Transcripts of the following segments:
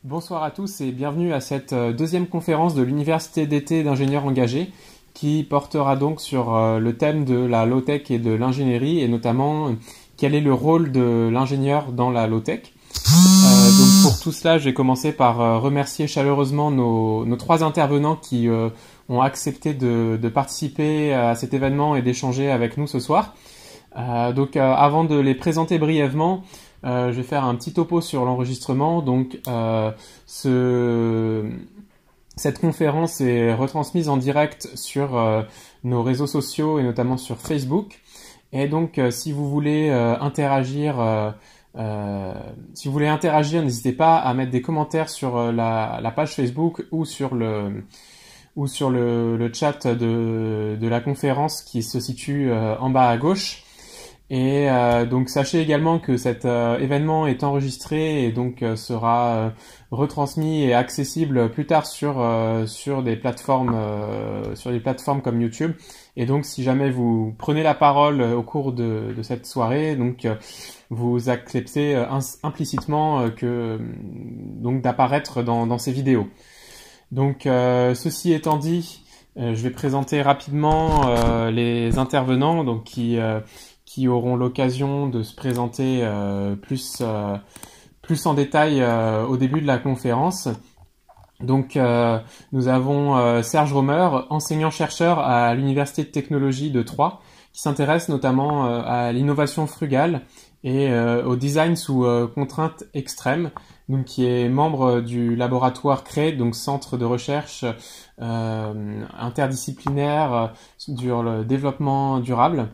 Bonsoir à tous et bienvenue à cette deuxième conférence de l'Université d'été d'ingénieurs engagés qui portera donc sur le thème de la low-tech et de l'ingénierie et notamment quel est le rôle de l'ingénieur dans la low-tech. Donc pour tout cela, je vais commencer par remercier chaleureusement nos trois intervenants qui ont accepté de participer à cet événement et d'échanger avec nous ce soir. Avant de les présenter brièvement, je vais faire un petit topo sur l'enregistrement. Donc, cette conférence est retransmise en direct sur nos réseaux sociaux et notamment sur Facebook. Et donc, si vous voulez interagir, n'hésitez pas à mettre des commentaires sur la page Facebook ou sur le chat de la conférence qui se situe en bas à gauche. Et donc sachez également que cet événement est enregistré et donc sera retransmis et accessible plus tard sur des plateformes comme YouTube. Et donc si jamais vous prenez la parole au cours de cette soirée, donc vous acceptez implicitement donc d'apparaître dans ces vidéos. Donc ceci étant dit, je vais présenter rapidement les intervenants donc qui auront l'occasion de se présenter plus en détail au début de la conférence. Donc nous avons Serge Romer, enseignant-chercheur à l'Université de technologie de Troyes, qui s'intéresse notamment à l'innovation frugale et au design sous contraintes extrêmes, donc qui est membre du laboratoire CREE, donc centre de recherche interdisciplinaire sur le développement durable.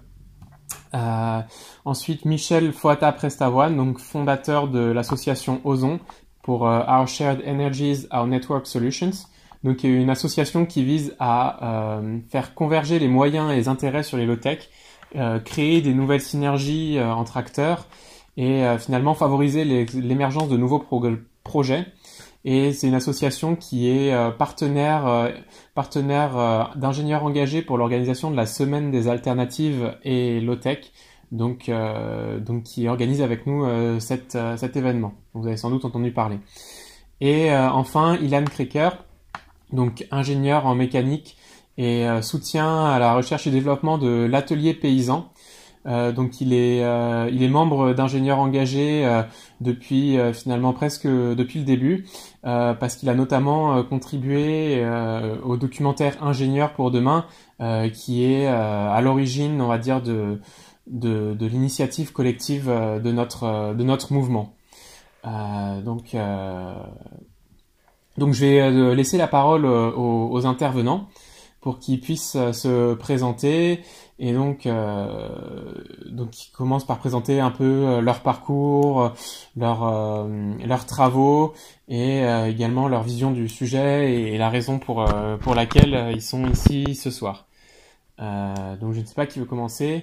Ensuite, Michel Foata-Prestavoine, donc fondateur de l'association Ozon pour Our Shared Energies, Our Network Solutions, donc une association qui vise à faire converger les moyens et les intérêts sur les low-tech, créer des nouvelles synergies entre acteurs et finalement favoriser l'émergence de nouveaux projets. Et c'est une association qui est partenaire d'ingénieurs engagés pour l'organisation de la Semaine des alternatives et low-tech, donc qui organise avec nous cet événement. Vous avez sans doute entendu parler. Et enfin, Ilan Kreker, donc ingénieur en mécanique et soutien à la recherche et développement de l'atelier paysan. Donc il est membre d'ingénieurs engagés depuis finalement presque depuis le début parce qu'il a notamment contribué au documentaire Ingénieurs pour demain qui est à l'origine, on va dire, de l'initiative collective de notre mouvement. Donc je vais laisser la parole aux intervenants pour qu'ils puissent se présenter et donc ils commencent par présenter un peu leur parcours, leurs travaux et également leur vision du sujet et la raison pour laquelle ils sont ici ce soir. Donc je ne sais pas qui veut commencer.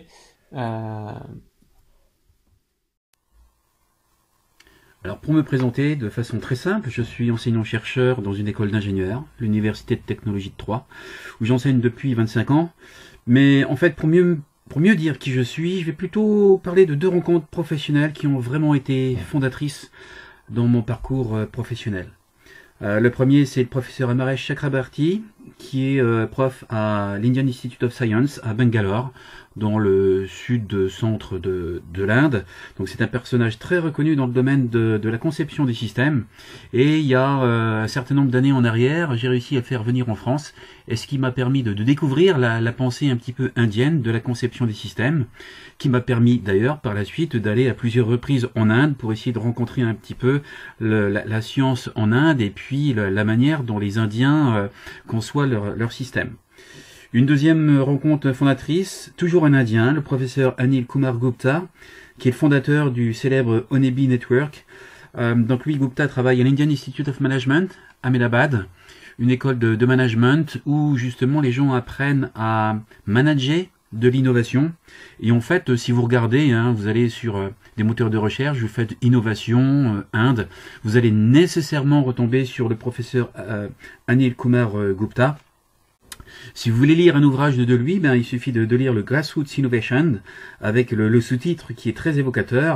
Alors pour me présenter de façon très simple, je suis enseignant-chercheur dans une école d'ingénieurs, l'Université de technologie de Troyes, où j'enseigne depuis 25 ans. Mais en fait, pour mieux dire qui je suis, je vais plutôt parler de deux rencontres professionnelles qui ont vraiment été fondatrices dans mon parcours professionnel. Le premier, c'est le professeur Amaresh Chakrabarty, qui est prof à l'Indian Institute of Science à Bangalore, dans le centre de l'Inde. Donc c'est un personnage très reconnu dans le domaine de la conception des systèmes. Et il y a un certain nombre d'années en arrière, j'ai réussi à le faire venir en France, et ce qui m'a permis de découvrir la pensée un petit peu indienne de la conception des systèmes, qui m'a permis d'ailleurs par la suite d'aller à plusieurs reprises en Inde pour essayer de rencontrer un petit peu la science en Inde et puis la manière dont les Indiens conçoivent leur système. Une deuxième rencontre fondatrice, toujours un Indien, le professeur Anil Kumar Gupta, qui est le fondateur du célèbre Honeybee Network. Donc lui, Gupta, travaille à l'Indian Institute of Management, à Ahmedabad, une école de management où justement les gens apprennent à manager de l'innovation. Et en fait, si vous regardez, vous allez sur des moteurs de recherche, vous faites innovation, Inde, vous allez nécessairement retomber sur le professeur Anil Kumar Gupta. Si vous voulez lire un ouvrage de lui, il suffit de lire le Grassroots Innovation avec le sous-titre qui est très évocateur,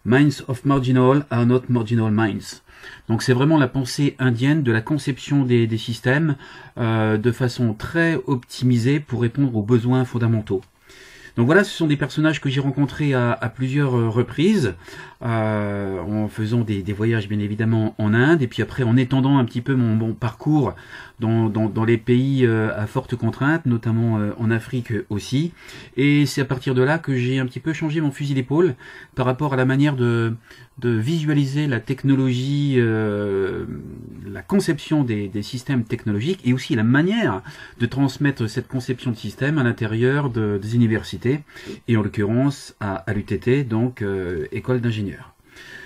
Minds of marginal are not marginal minds. Donc c'est vraiment la pensée indienne de la conception des systèmes de façon très optimisée pour répondre aux besoins fondamentaux. Donc voilà, ce sont des personnages que j'ai rencontrés à plusieurs reprises, en faisant des voyages bien évidemment en Inde, et puis après en étendant un petit peu mon parcours dans les pays à forte contrainte, notamment en Afrique aussi. Et c'est à partir de là que j'ai un petit peu changé mon fusil d'épaule par rapport à la manière de visualiser la technologie, la conception des systèmes technologiques, et aussi la manière de transmettre cette conception de système à l'intérieur des universités, et en l'occurrence à l'UTT, donc école d'ingénieurs.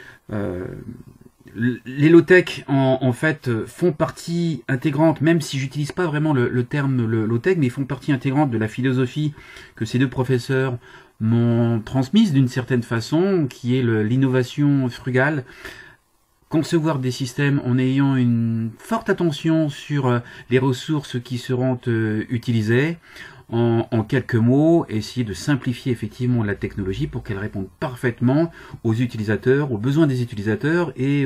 Les low-tech en fait font partie intégrante, même si j'utilise pas vraiment le terme low-tech, mais ils font partie intégrante de la philosophie que ces deux professeurs m'ont transmise d'une certaine façon, qui est l'innovation frugale. Concevoir des systèmes en ayant une forte attention sur les ressources qui seront utilisées. En quelques mots, essayer de simplifier effectivement la technologie pour qu'elle réponde parfaitement aux utilisateurs, aux besoins des utilisateurs et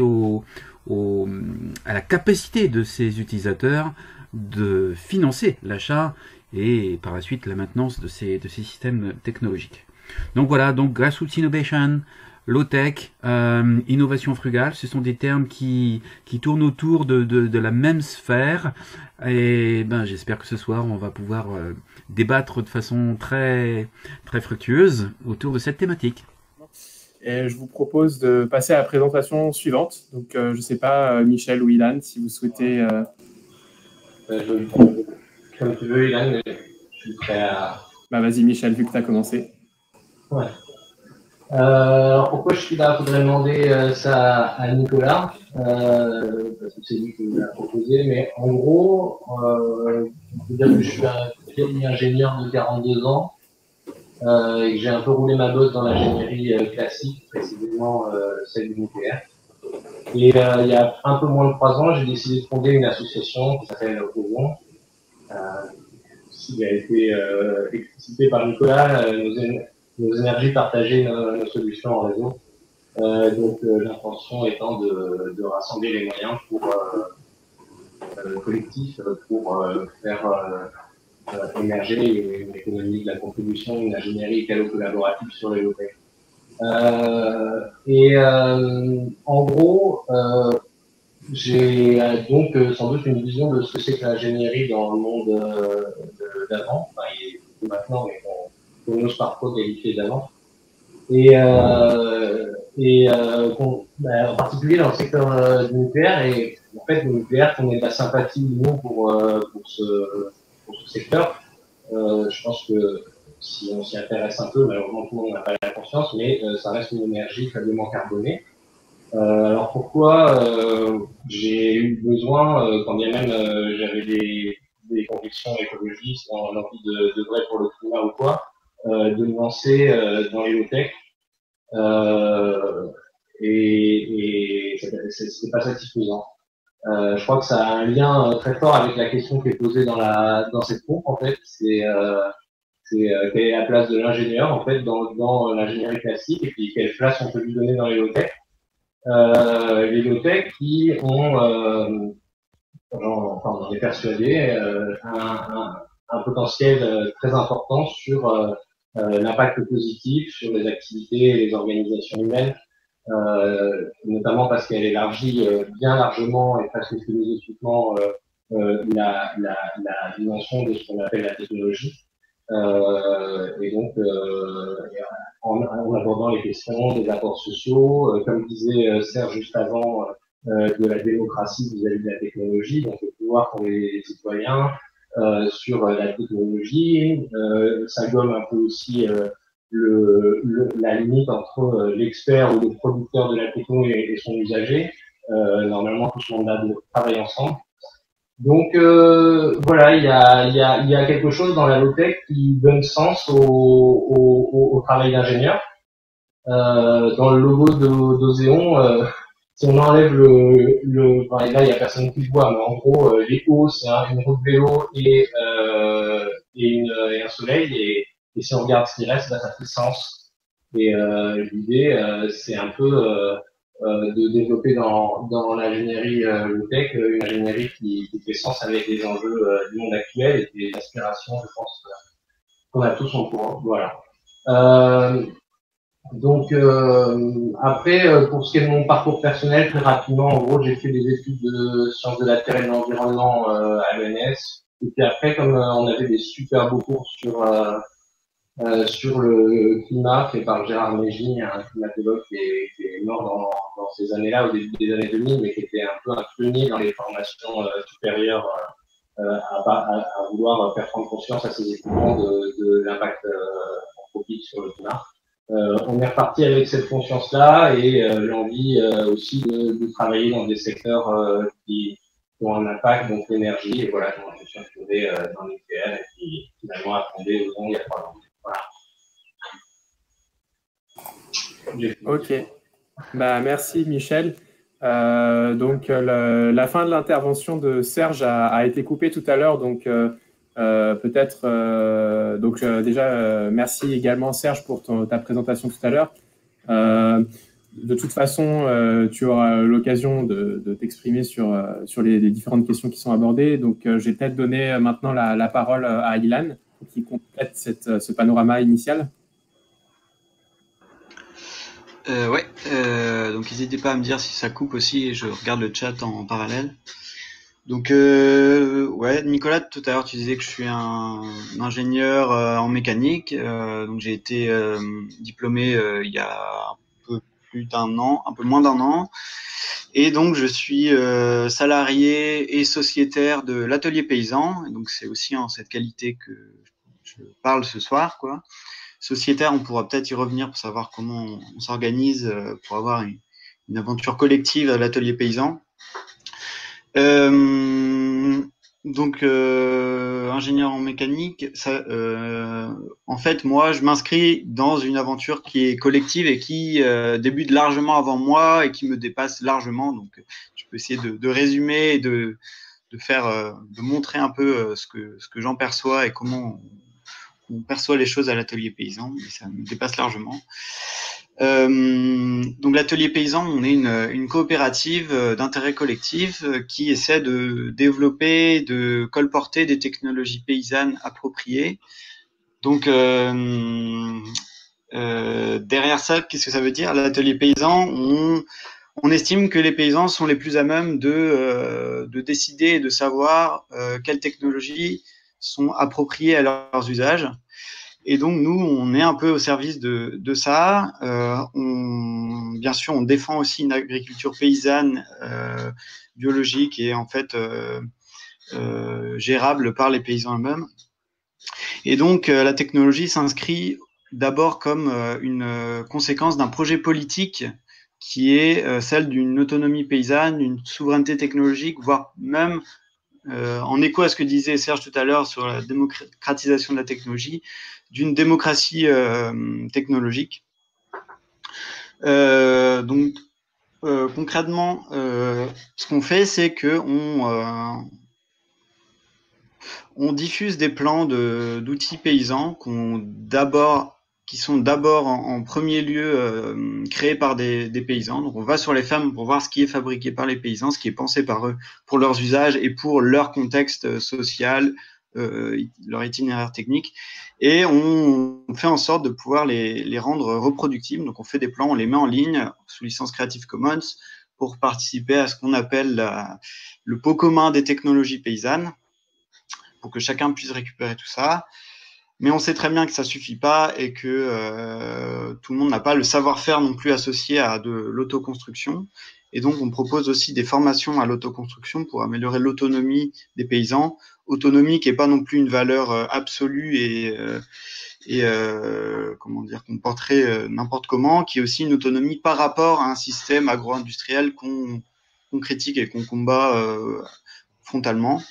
à la capacité de ces utilisateurs de financer l'achat et par la suite la maintenance de ces systèmes technologiques. Donc voilà, donc grassroots innovation, low-tech, innovation frugale, ce sont des termes qui tournent autour de la même sphère, et ben j'espère que ce soir on va pouvoir débattre de façon très fructueuse autour de cette thématique. Et je vous propose de passer à la présentation suivante. Donc je ne sais pas, Michel ou Ilan, si vous souhaitez... Comme tu veux, Ilan, mais je suis prêt à... Bah vas-y Michel, vu que tu as commencé. Ouais. Alors pourquoi je suis là? Il faudrait demander ça à Nicolas, parce que c'est lui qui me l'a proposé, mais en gros, on peut dire que je suis un vieil ingénieur de 42 ans, et que j'ai un peu roulé ma bosse dans l'ingénierie classique, précisément celle du nucléaire. Et il y a un peu moins de 3 ans, j'ai décidé de fonder une association qui s'appelle Opposion, qui a été explicitée par Nicolas, nos énergies partagées, nos solutions en réseau. Donc l'intention étant de rassembler les moyens pour collectif pour faire émerger une économie de la contribution, une ingénierie écalo-collaborative sur les low-tech. En gros, j'ai donc sans doute une vision de ce que c'est que l'ingénierie dans le monde d'avant, enfin, maintenant, mais qu'on n'ose parfois qualifier d'avant. En particulier dans le secteur du nucléaire, et en fait, le nucléaire, qu'on ait de la sympathie ou non pour ce secteur, je pense que si on s'y intéresse un peu, malheureusement tout le monde n'a pas la conscience, mais ça reste une énergie faiblement carbonée. Alors pourquoi j'ai eu besoin, quand bien même j'avais des convictions écologistes, l'envie de vrai pour le climat ou quoi, de me lancer dans les low-tech, et c'est pas satisfaisant. Je crois que ça a un lien très fort avec la question qui est posée dans cette pompe, en fait. C'est quelle est la place de l'ingénieur, en fait, dans l'ingénierie classique, et puis quelle place on peut lui donner dans les low-tech. Les low-tech qui ont, enfin, on en est persuadé, un potentiel très important sur l'impact positif sur les activités et les organisations humaines, notamment parce qu'elle élargit bien largement et presque philosophiquement la dimension de ce qu'on appelle la technologie. Et donc, en abordant les questions des apports sociaux, comme disait Serge juste avant, de la démocratie vis-à-vis de la technologie, donc le pouvoir pour les citoyens sur la technologie. Ça gomme un peu aussi la limite entre l'expert ou le producteur de la techno et son usager. Normalement, tout ce monde-là doit travailler ensemble. Donc voilà, il y a quelque chose dans la low-tech qui donne sens au travail d'ingénieur. Dans le logo d'Ozéon, si on enlève enfin, là il y a personne qui le voit, mais en gros les hauts c'est une roue de vélo et un soleil, et si on regarde ce qui reste, là, ça fait sens. Et l'idée, c'est un peu de développer dans l'ingénierie low-tech une ingénierie qui fait sens avec les enjeux du monde actuel et des aspirations, je pense, qu'on a tous en courant. Voilà. Donc après, pour ce qui est de mon parcours personnel, très rapidement, en gros, j'ai fait des études de sciences de la terre et de l'environnement à l'ENS. Et puis après, comme on avait des super beaux cours sur le climat fait par Gérard Mégy, un climatologue qui est mort dans ces années-là, au début des années 2000, mais qui était un peu un pionnier dans les formations supérieures à vouloir faire prendre conscience à ses étudiants de l'impact anthropique sur le climat. On est reparti avec cette conscience-là et l'envie aussi de travailler dans des secteurs qui ont un impact, donc l'énergie. Et voilà, comment je me suis retrouvé dans le nucléaire et qui finalement a fondé Ozon il y a 3 ans. Voilà. Ok. Bah, merci Michel. Donc la fin de l'intervention de Serge a été coupée tout à l'heure, donc peut-être déjà merci également Serge pour ta présentation tout à l'heure. De toute façon, tu auras l'occasion de t'exprimer sur les différentes questions qui sont abordées. Donc je vais peut-être donner maintenant la parole à Ilan qui complète ce panorama initial. Ouais, donc n'hésitez pas à me dire si ça coupe aussi et je regarde le chat en parallèle. Donc ouais, Nicolas, tout à l'heure tu disais que je suis un ingénieur en mécanique, donc j'ai été diplômé il y a un peu plus d'un an, un peu moins d'un an, et donc je suis salarié et sociétaire de l'Atelier Paysan, et donc c'est aussi en cette qualité que je parle ce soir, quoi. Sociétaire, on pourra peut-être y revenir pour savoir comment on s'organise pour avoir une aventure collective à l'Atelier Paysan. Donc, ingénieur en mécanique, en fait, moi, je m'inscris dans une aventure qui est collective et qui débute largement avant moi et qui me dépasse largement. Donc, je peux essayer de résumer et de montrer un peu ce que j'en perçois et comment on perçoit les choses à l'Atelier Paysan, mais ça me dépasse largement. Donc l'Atelier Paysan, on est une coopérative d'intérêt collectif qui essaie de développer, de colporter des technologies paysannes appropriées. Donc derrière ça, qu'est-ce que ça veut dire? L'Atelier Paysan, on estime que les paysans sont les plus à même de décider et de savoir quelles technologies sont appropriées à leurs usages. Et donc, nous, on est un peu au service de ça. Bien sûr, on défend aussi une agriculture paysanne, biologique et en fait gérable par les paysans eux-mêmes. Et donc, la technologie s'inscrit d'abord comme une conséquence d'un projet politique qui est celle d'une autonomie paysanne, d'une souveraineté technologique, voire même en écho à ce que disait Serge tout à l'heure sur la démocratisation de la technologie, d'une démocratie technologique. Donc, concrètement, ce qu'on fait, c'est que on diffuse des plans d'outils paysans qui sont d'abord en premier lieu créés par des paysans. Donc on va sur les fermes pour voir ce qui est fabriqué par les paysans, ce qui est pensé par eux pour leurs usages et pour leur contexte social, leur itinéraire technique. Et on fait en sorte de pouvoir les rendre reproductibles. Donc on fait des plans, on les met en ligne sous licence Creative Commons pour participer à ce qu'on appelle le pot commun des technologies paysannes, pour que chacun puisse récupérer tout ça. Mais on sait très bien que ça suffit pas et que tout le monde n'a pas le savoir-faire non plus associé à de l'autoconstruction. Et donc, on propose aussi des formations à l'autoconstruction pour améliorer l'autonomie des paysans. Autonomie qui n'est pas non plus une valeur absolue et comment dire, qu'on porterait n'importe comment, qui est aussi une autonomie par rapport à un système agro-industriel qu'on critique et qu'on combat frontalement.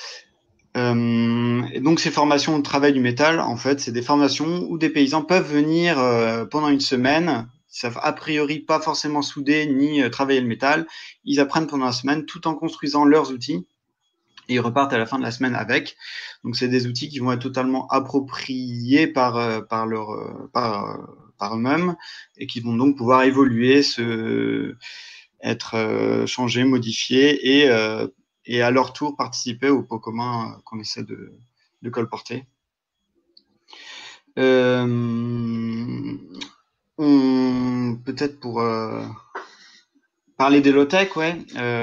Et donc ces formations de travail du métal, en fait, c'est des formations où des paysans peuvent venir pendant une semaine. Ils savent a priori pas forcément souder ni travailler le métal. Ils apprennent pendant la semaine tout en construisant leurs outils et ils repartent à la fin de la semaine avec. Donc c'est des outils qui vont être totalement appropriés par par eux-mêmes et qui vont donc pouvoir évoluer, être changés, modifiés et à leur tour participer au pot commun qu'on essaie de colporter. Peut-être pour parler des low-tech, ouais.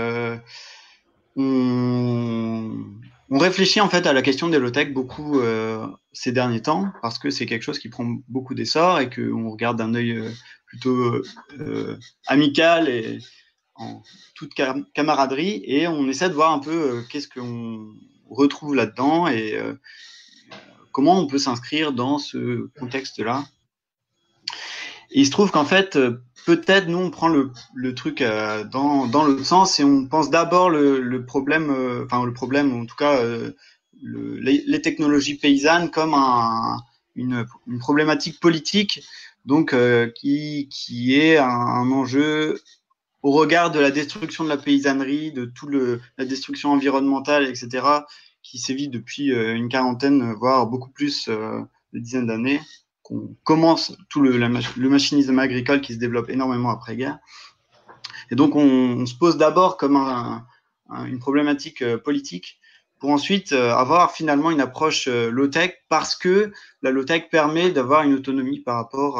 On réfléchit en fait à la question des low-tech beaucoup ces derniers temps parce que c'est quelque chose qui prend beaucoup d'essor et qu'on regarde d'un œil plutôt amical et en toute camaraderie et on essaie de voir un peu qu'est-ce qu'on retrouve là-dedans et comment on peut s'inscrire dans ce contexte-là. Et il se trouve qu'en fait, peut-être nous on prend le truc dans l'autre sens et on pense d'abord le problème, le problème en tout cas les technologies paysannes comme une problématique politique, donc qui est un enjeu au regard de la destruction de la paysannerie, de la destruction environnementale, etc., qui sévit depuis une quarantaine, voire beaucoup plus de dizaines d'années. On commence tout le machinisme agricole qui se développe énormément après-guerre. Et donc, on se pose d'abord comme une problématique politique pour ensuite avoir finalement une approche low-tech parce que la low-tech permet d'avoir une autonomie par rapport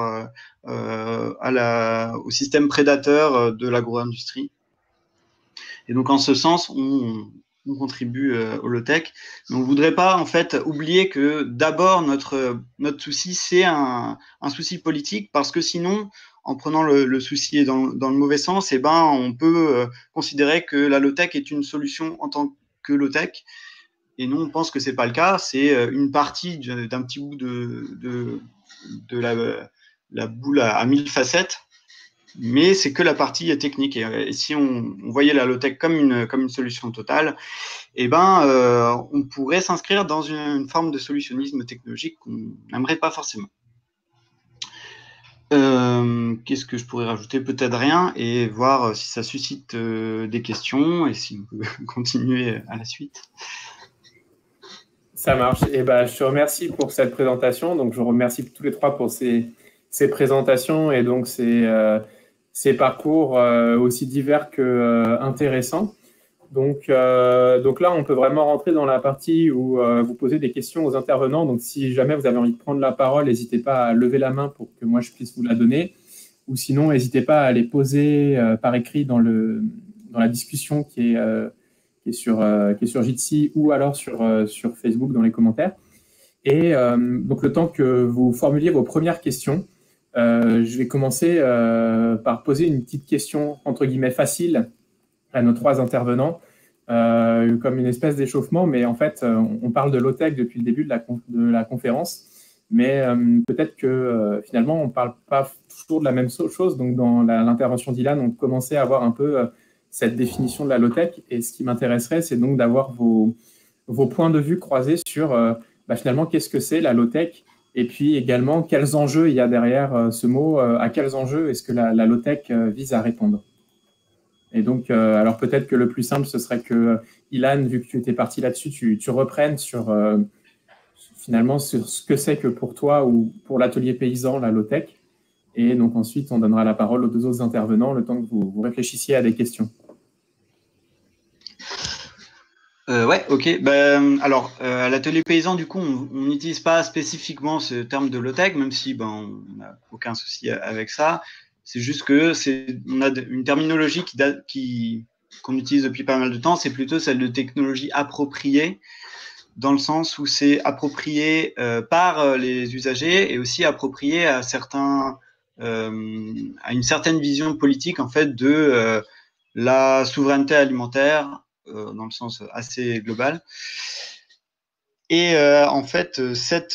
au système prédateur de l'agro-industrie. Et donc, en ce sens, on contribue au low-tech. Mais on ne voudrait pas, en fait, oublier que d'abord, notre souci, c'est un souci politique parce que sinon, en prenant le souci dans le mauvais sens, on peut considérer que la low-tech est une solution en tant que low-tech. Et nous, on pense que c'est pas le cas. C'est une partie d'un petit bout de la boule à 1000 facettes. Mais c'est que la partie technique. Et si on voyait la low-tech comme une solution totale, on pourrait s'inscrire dans une forme de solutionnisme technologique qu'on n'aimerait pas forcément. Qu'est-ce que je pourrais rajouter? Peut-être rien, et voir si ça suscite des questions et si on peut continuer à la suite. Ça marche. Et je te remercie pour cette présentation. Donc, je remercie tous les trois pour ces présentations et donc ces parcours aussi divers que intéressants. Donc là, on peut vraiment rentrer dans la partie où vous posez des questions aux intervenants. Donc, si jamais vous avez envie de prendre la parole, n'hésitez pas à lever la main pour que moi, je puisse vous la donner. Ou sinon, n'hésitez pas à les poser par écrit dans la discussion qui est sur Jitsi ou alors sur Facebook dans les commentaires. Et donc, le temps que vous formuliez vos premières questions, je vais commencer par poser une petite question, entre guillemets, facile à nos trois intervenants, comme une espèce d'échauffement, mais en fait, on parle de low-tech depuis le début de la conférence, mais peut-être que finalement, on ne parle pas toujours de la même chose. Donc, dans l'intervention d'Ilan, on commençait à avoir un peu cette définition de la low-tech, et ce qui m'intéresserait, c'est donc d'avoir vos points de vue croisés sur finalement, qu'est-ce que c'est la low-tech, et puis également, quels enjeux il y a derrière ce mot, à quels enjeux est-ce que la low-tech vise à répondre. Et donc, alors peut-être que le plus simple, ce serait que, Ilan, vu que tu étais parti là-dessus, tu reprennes finalement sur ce que c'est que pour toi ou pour l'atelier paysan, la low-tech. Et donc ensuite, on donnera la parole aux deux autres intervenants, le temps que vous réfléchissiez à des questions. Ouais, ok. Alors, à l'atelier paysan, du coup, on n'utilise pas spécifiquement ce terme de low-tech, même si on n'a aucun souci avec ça. C'est juste que on a une terminologie qu'on utilise depuis pas mal de temps, c'est plutôt celle de technologie appropriée, dans le sens où c'est approprié par les usagers et aussi approprié à une certaine vision politique en fait de la souveraineté alimentaire dans le sens assez global. Et en fait, cette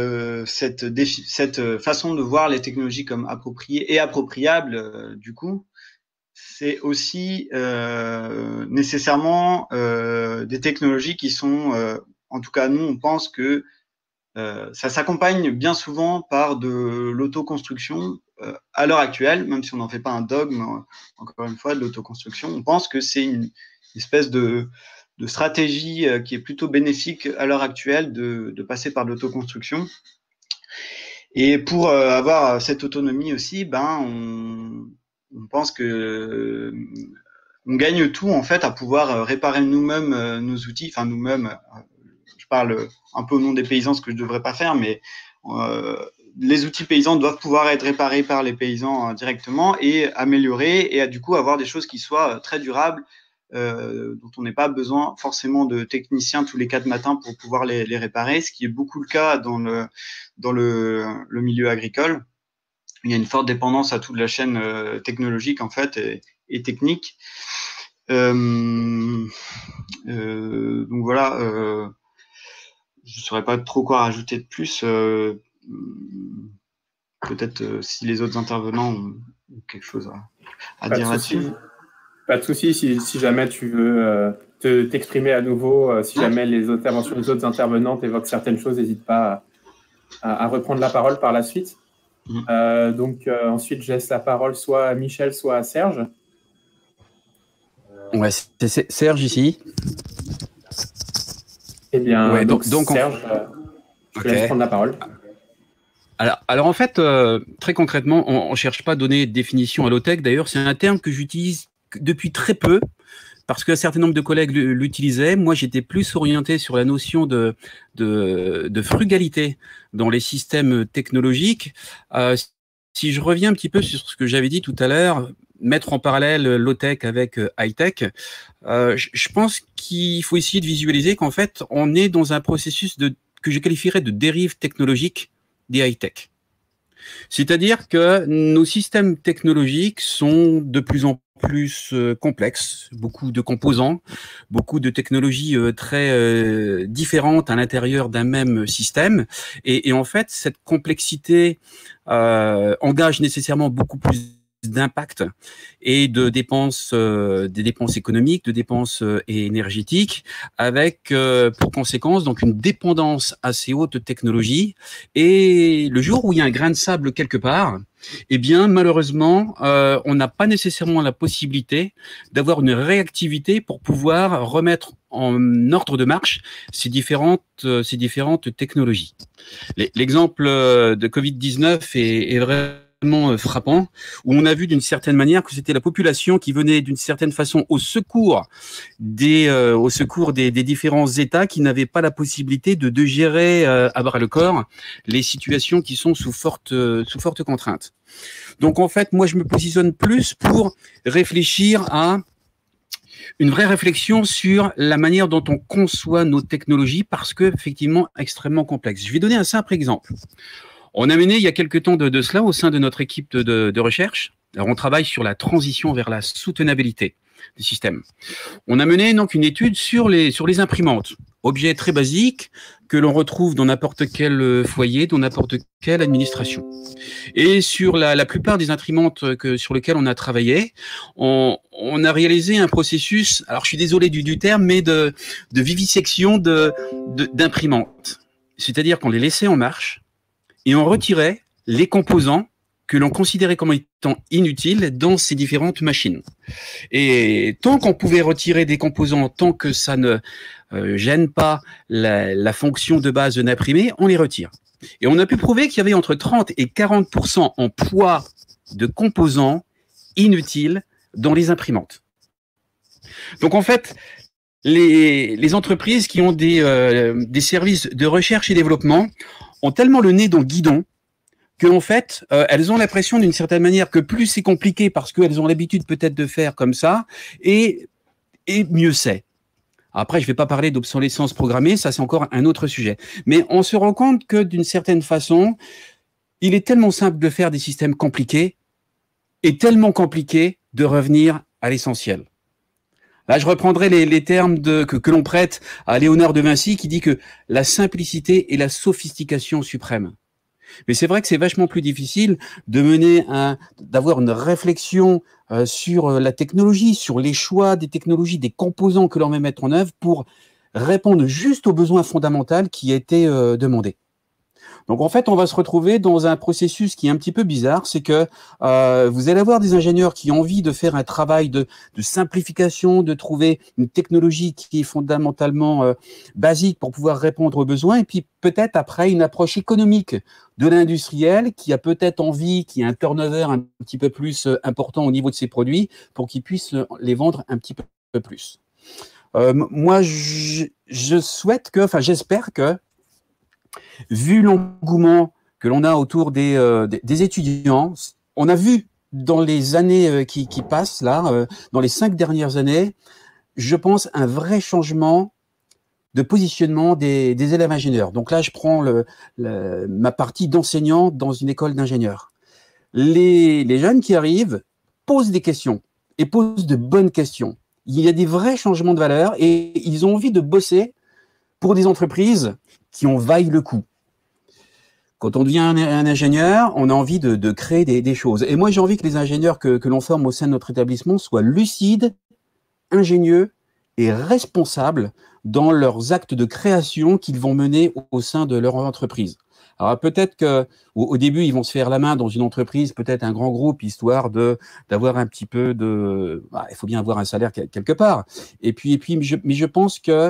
façon de voir les technologies comme appropriées et appropriables, du coup, c'est aussi nécessairement des technologies qui sont, en tout cas nous, on pense que ça s'accompagne bien souvent par de l'autoconstruction à l'heure actuelle, même si on n'en fait pas un dogme, encore une fois, de l'autoconstruction. On pense que c'est une espèce de stratégie qui est plutôt bénéfique à l'heure actuelle de passer par l'autoconstruction. Et pour avoir cette autonomie aussi, on pense que on gagne tout en fait à pouvoir réparer nous-mêmes nos outils. Enfin nous-mêmes, je parle un peu au nom des paysans, ce que je devrais pas faire, mais les outils paysans doivent pouvoir être réparés par les paysans directement et améliorés et du coup avoir des choses qui soient très durables, dont on n'ait pas besoin forcément de techniciens tous les 4 matins pour pouvoir les réparer, ce qui est beaucoup le cas dans le milieu agricole. Il y a une forte dépendance à toute la chaîne technologique en fait et technique. Donc voilà, je ne saurais pas trop quoi rajouter de plus. Peut-être si les autres intervenants ont quelque chose à dire là-dessus. Pas de souci, si jamais tu veux t'exprimer à nouveau, si jamais les interventions des autres intervenantes évoquent certaines choses, n'hésite pas à reprendre la parole par la suite. Donc ensuite, je laisse la parole soit à Michel, soit à Serge. Ouais, c'est Serge ici. Eh bien, donc Serge, je te laisse prendre la parole. Alors en fait, très concrètement, on ne cherche pas à donner de définition à low-tech. D'ailleurs, c'est un terme que j'utilise depuis très peu, parce qu'un certain nombre de collègues l'utilisaient. Moi, j'étais plus orienté sur la notion de frugalité dans les systèmes technologiques. Si je reviens un petit peu sur ce que j'avais dit tout à l'heure, mettre en parallèle low-tech avec high-tech, je pense qu'il faut essayer de visualiser qu'en fait, on est dans un processus que je qualifierais de dérive technologique des high-tech. C'est-à-dire que nos systèmes technologiques sont de plus en plus complexes, beaucoup de composants, beaucoup de technologies très différentes à l'intérieur d'un même système. Et en fait, cette complexité engage nécessairement beaucoup plus d'impact et de dépenses, des dépenses économiques, de dépenses énergétiques, avec pour conséquence donc une dépendance à ces hautes technologies. Et le jour où il y a un grain de sable quelque part, eh bien malheureusement, on n'a pas nécessairement la possibilité d'avoir une réactivité pour pouvoir remettre en ordre de marche ces différentes technologies. L'exemple de Covid-19 est vraiment frappant, où on a vu d'une certaine manière que c'était la population qui venait d'une certaine façon au secours des différents États qui n'avaient pas la possibilité de gérer à bras le corps les situations qui sont sous forte contrainte. Donc en fait, moi je me positionne plus pour réfléchir à une vraie réflexion sur la manière dont on conçoit nos technologies, parce que effectivement extrêmement complexe. Je vais donner un simple exemple. On a mené il y a quelque temps de cela au sein de notre équipe de recherche. Alors on travaille sur la transition vers la soutenabilité des systèmes. On a mené donc une étude sur les imprimantes, objet très basique que l'on retrouve dans n'importe quel foyer, dans n'importe quelle administration. Et sur la plupart des imprimantes sur lesquelles on a travaillé, on a réalisé un processus, alors je suis désolé du terme, mais de vivisection d'imprimantes. C'est-à-dire qu'on les laissait en marche et on retirait les composants que l'on considérait comme étant inutiles dans ces différentes machines. Et tant qu'on pouvait retirer des composants, tant que ça ne gêne pas la fonction de base d'un imprimé, on les retire. Et on a pu prouver qu'il y avait entre 30 et 40% en poids de composants inutiles dans les imprimantes. Donc en fait, les entreprises qui ont des services de recherche et développement ont tellement le nez dans le guidon qu'en fait, elles ont l'impression d'une certaine manière que plus c'est compliqué parce qu'elles ont l'habitude peut-être de faire comme ça, et mieux c'est. Après, je ne vais pas parler d'obsolescence programmée, ça c'est encore un autre sujet. Mais on se rend compte que d'une certaine façon, il est tellement simple de faire des systèmes compliqués et tellement compliqué de revenir à l'essentiel. Là, je reprendrai les termes que l'on prête à Léonard de Vinci qui dit que la simplicité est la sophistication suprême. Mais c'est vrai que c'est vachement plus difficile d'avoir une réflexion sur la technologie, sur les choix des technologies, des composants que l'on va mettre en œuvre pour répondre juste aux besoins fondamentaux qui étaient demandés. Donc en fait, on va se retrouver dans un processus qui est un petit peu bizarre, c'est que vous allez avoir des ingénieurs qui ont envie de faire un travail de simplification, de trouver une technologie qui est fondamentalement basique pour pouvoir répondre aux besoins, et puis peut-être après une approche économique de l'industriel qui a peut-être envie, qui a un turnover un petit peu plus important au niveau de ses produits pour qu'il puisse les vendre un petit peu plus. Moi, je souhaite que, enfin j'espère que, vu l'engouement que l'on a autour des étudiants, on a vu dans les années qui passent là, dans les 5 dernières années, je pense un vrai changement de positionnement des élèves ingénieurs. Donc là, je prends ma partie d'enseignant dans une école d'ingénieurs. Les jeunes qui arrivent posent des questions et posent de bonnes questions. Il y a des vrais changements de valeur et ils ont envie de bosser pour des entreprises qui en vaillent le coup. Quand on devient un ingénieur, on a envie de créer des choses. Et moi, j'ai envie que les ingénieurs que l'on forme au sein de notre établissement soient lucides, ingénieux et responsables dans leurs actes de création qu'ils vont mener au sein de leur entreprise. Alors peut-être qu'au début, ils vont se faire la main dans une entreprise, peut-être un grand groupe, histoire d'avoir un petit peu de... Bah, il faut bien avoir un salaire quelque part. Mais je pense que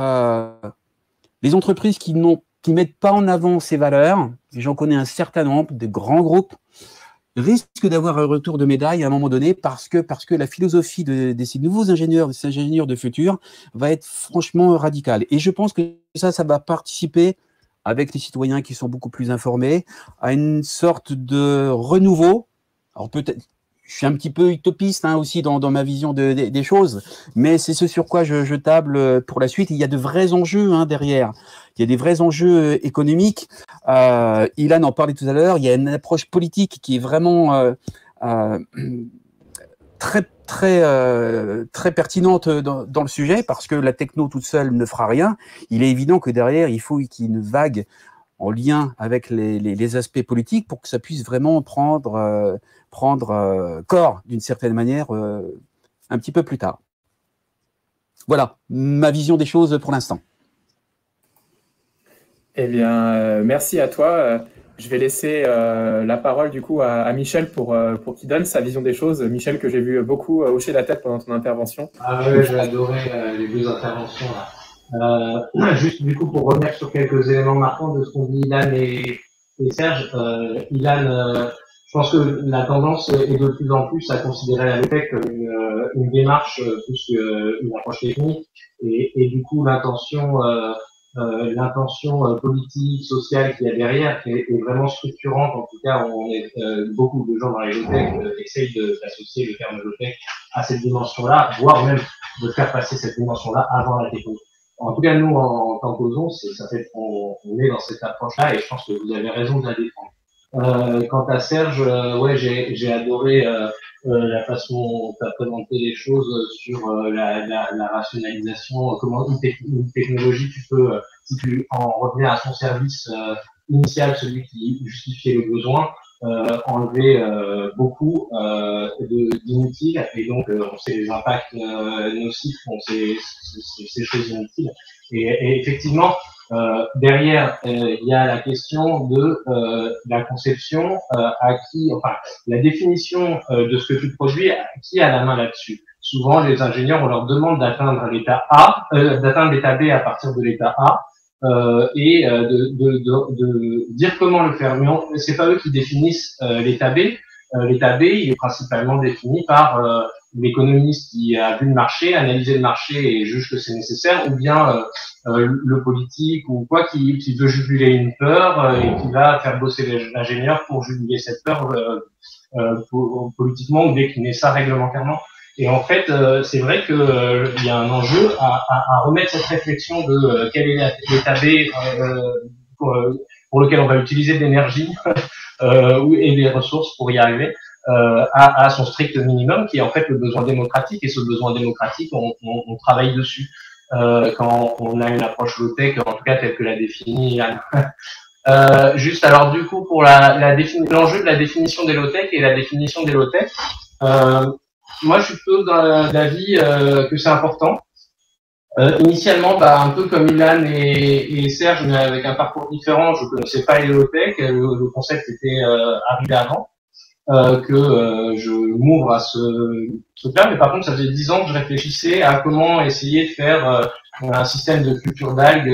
les entreprises qui mettent pas en avant ces valeurs, et j'en connais un certain nombre, des grands groupes, risquent d'avoir un retour de médaille à un moment donné parce que la philosophie de ces nouveaux ingénieurs, de ces ingénieurs de futur, va être franchement radicale. Et je pense que ça va participer, avec les citoyens qui sont beaucoup plus informés, à une sorte de renouveau. Alors peut-être, je suis un petit peu utopiste aussi dans ma vision des choses, mais c'est ce sur quoi je table pour la suite. Il y a de vrais enjeux derrière. Il y a des vrais enjeux économiques. Ilan en parlait tout à l'heure. Il y a une approche politique qui est vraiment très pertinente dans le sujet, parce que la techno toute seule ne fera rien. Il est évident que derrière, il faut qu'il y ait une vague en lien avec les aspects politiques pour que ça puisse vraiment prendre corps d'une certaine manière un petit peu plus tard. Voilà ma vision des choses pour l'instant. Eh bien, merci à toi. Je vais laisser la parole du coup à Michel pour qu'il donne sa vision des choses. Michel, que j'ai vu beaucoup hocher la tête pendant ton intervention. Ah ouais, j'ai adoré les 2 interventions là. Juste du coup pour revenir sur quelques éléments marquants de ce qu'ont dit Ilan et Serge. Ilan, je pense que la tendance est de plus en plus à considérer la low-tech comme une démarche plus qu'une approche technique, et du coup l'intention politique, sociale qu'il y a derrière est vraiment structurante. En tout cas, beaucoup de gens dans les low-tech essayent d'associer le terme low-tech à cette dimension-là, voire même de faire passer cette dimension-là avant la technique. En tout cas, nous, en tant qu'Ozon, ça fait qu'on est dans cette approche-là, et je pense que vous avez raison de la défendre. Quant à Serge, ouais, j'ai adoré la façon dont tu as présenté les choses sur la rationalisation, comment une technologie, si tu en reviens à son service initial, celui qui justifiait le besoin, enlever beaucoup d'inutiles, et donc on sait les impacts nocifs, on sait ces choses inutiles. Et effectivement, derrière, il y a la question de la conception, la définition de ce que tu produis, qui a la main là-dessus. Souvent, les ingénieurs, on leur demande d'atteindre l'état A, d'atteindre l'état B à partir de l'état A, et de dire comment le faire. Mais c'est pas eux qui définissent l'état B. L'état B, il est principalement défini par l'économiste qui a vu le marché, analysé le marché et juge que c'est nécessaire, ou bien le politique ou quoi qui veut juguler une peur et qui va faire bosser l'ingénieur pour juguler cette peur politiquement ou décliner ça réglementairement. Et en fait, c'est vrai que il y a un enjeu à remettre cette réflexion de quel est l'état B pour lequel on va utiliser de l'énergie et des ressources pour y arriver, à son strict minimum, qui est en fait le besoin démocratique. Et ce besoin démocratique, on travaille dessus quand on a une approche low-tech, en tout cas telle que l'a définie Yann. Juste alors du coup pour l'enjeu de la définition des low-tech et la définition des low-tech, moi je suis plutôt d'avis que c'est important. Initialement, un peu comme Ilan et Serge, mais avec un parcours différent, je connaissais pas Helotech. Le concept était arrivé avant que je m'ouvre à ce cas. Mais par contre, ça faisait 10 ans que je réfléchissais à comment essayer de faire un système de culture d'algues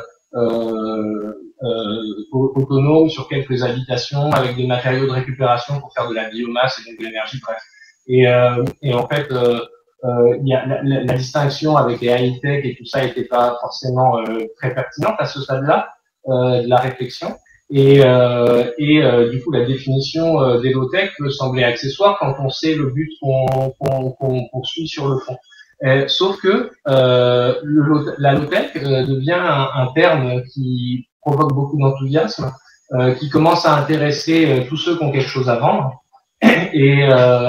autonome sur quelques habitations avec des matériaux de récupération pour faire de la biomasse et donc de l'énergie, bref. Et en fait, la distinction avec les high-tech et tout ça n'était pas forcément très pertinente à ce stade-là de la réflexion. Du coup, la définition d'Helotech me semblait accessoire quand on sait le but qu'on poursuit sur le fond. Sauf que la low-tech devient un terme qui provoque beaucoup d'enthousiasme, qui commence à intéresser tous ceux qui ont quelque chose à vendre et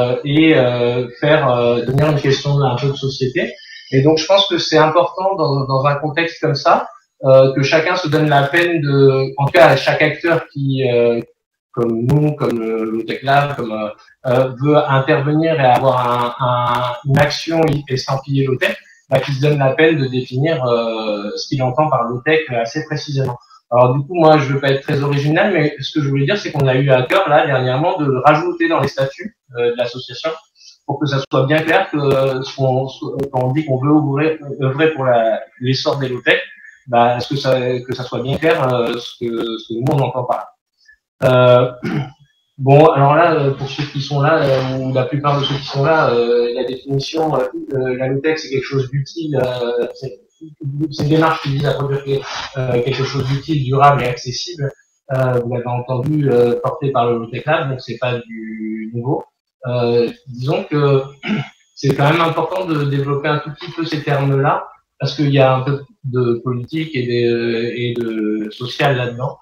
faire devenir une question un peu de société. Et donc, je pense que c'est important dans un contexte comme ça que chacun se donne la peine en tout cas, chaque acteur qui, comme nous, comme le Tech Lab, veut intervenir et avoir une action estampillée low-tech, qui se donne la peine de définir ce qu'il entend par low-tech assez précisément. Alors du coup, moi, je veux pas être très original, mais ce que je voulais dire, c'est qu'on a eu à cœur là dernièrement de rajouter dans les statuts de l'association pour que ça soit bien clair que quand on dit qu'on veut œuvrer pour l'essor des low-tech, que ça soit bien clair ce que nous on entend par là. Bon, alors là, pour ceux qui sont là, ou la plupart de ceux qui sont là, la définition, la low-tech, c'est quelque chose d'utile, c'est une démarche qui vise à produire quelque chose d'utile, durable et accessible. Vous l'avez entendu, porté par le Low-Tech Lab, donc c'est pas du nouveau. Disons que c'est quand même important de développer un tout petit peu ces termes-là, parce qu'il y a un peu de politique et de social là-dedans.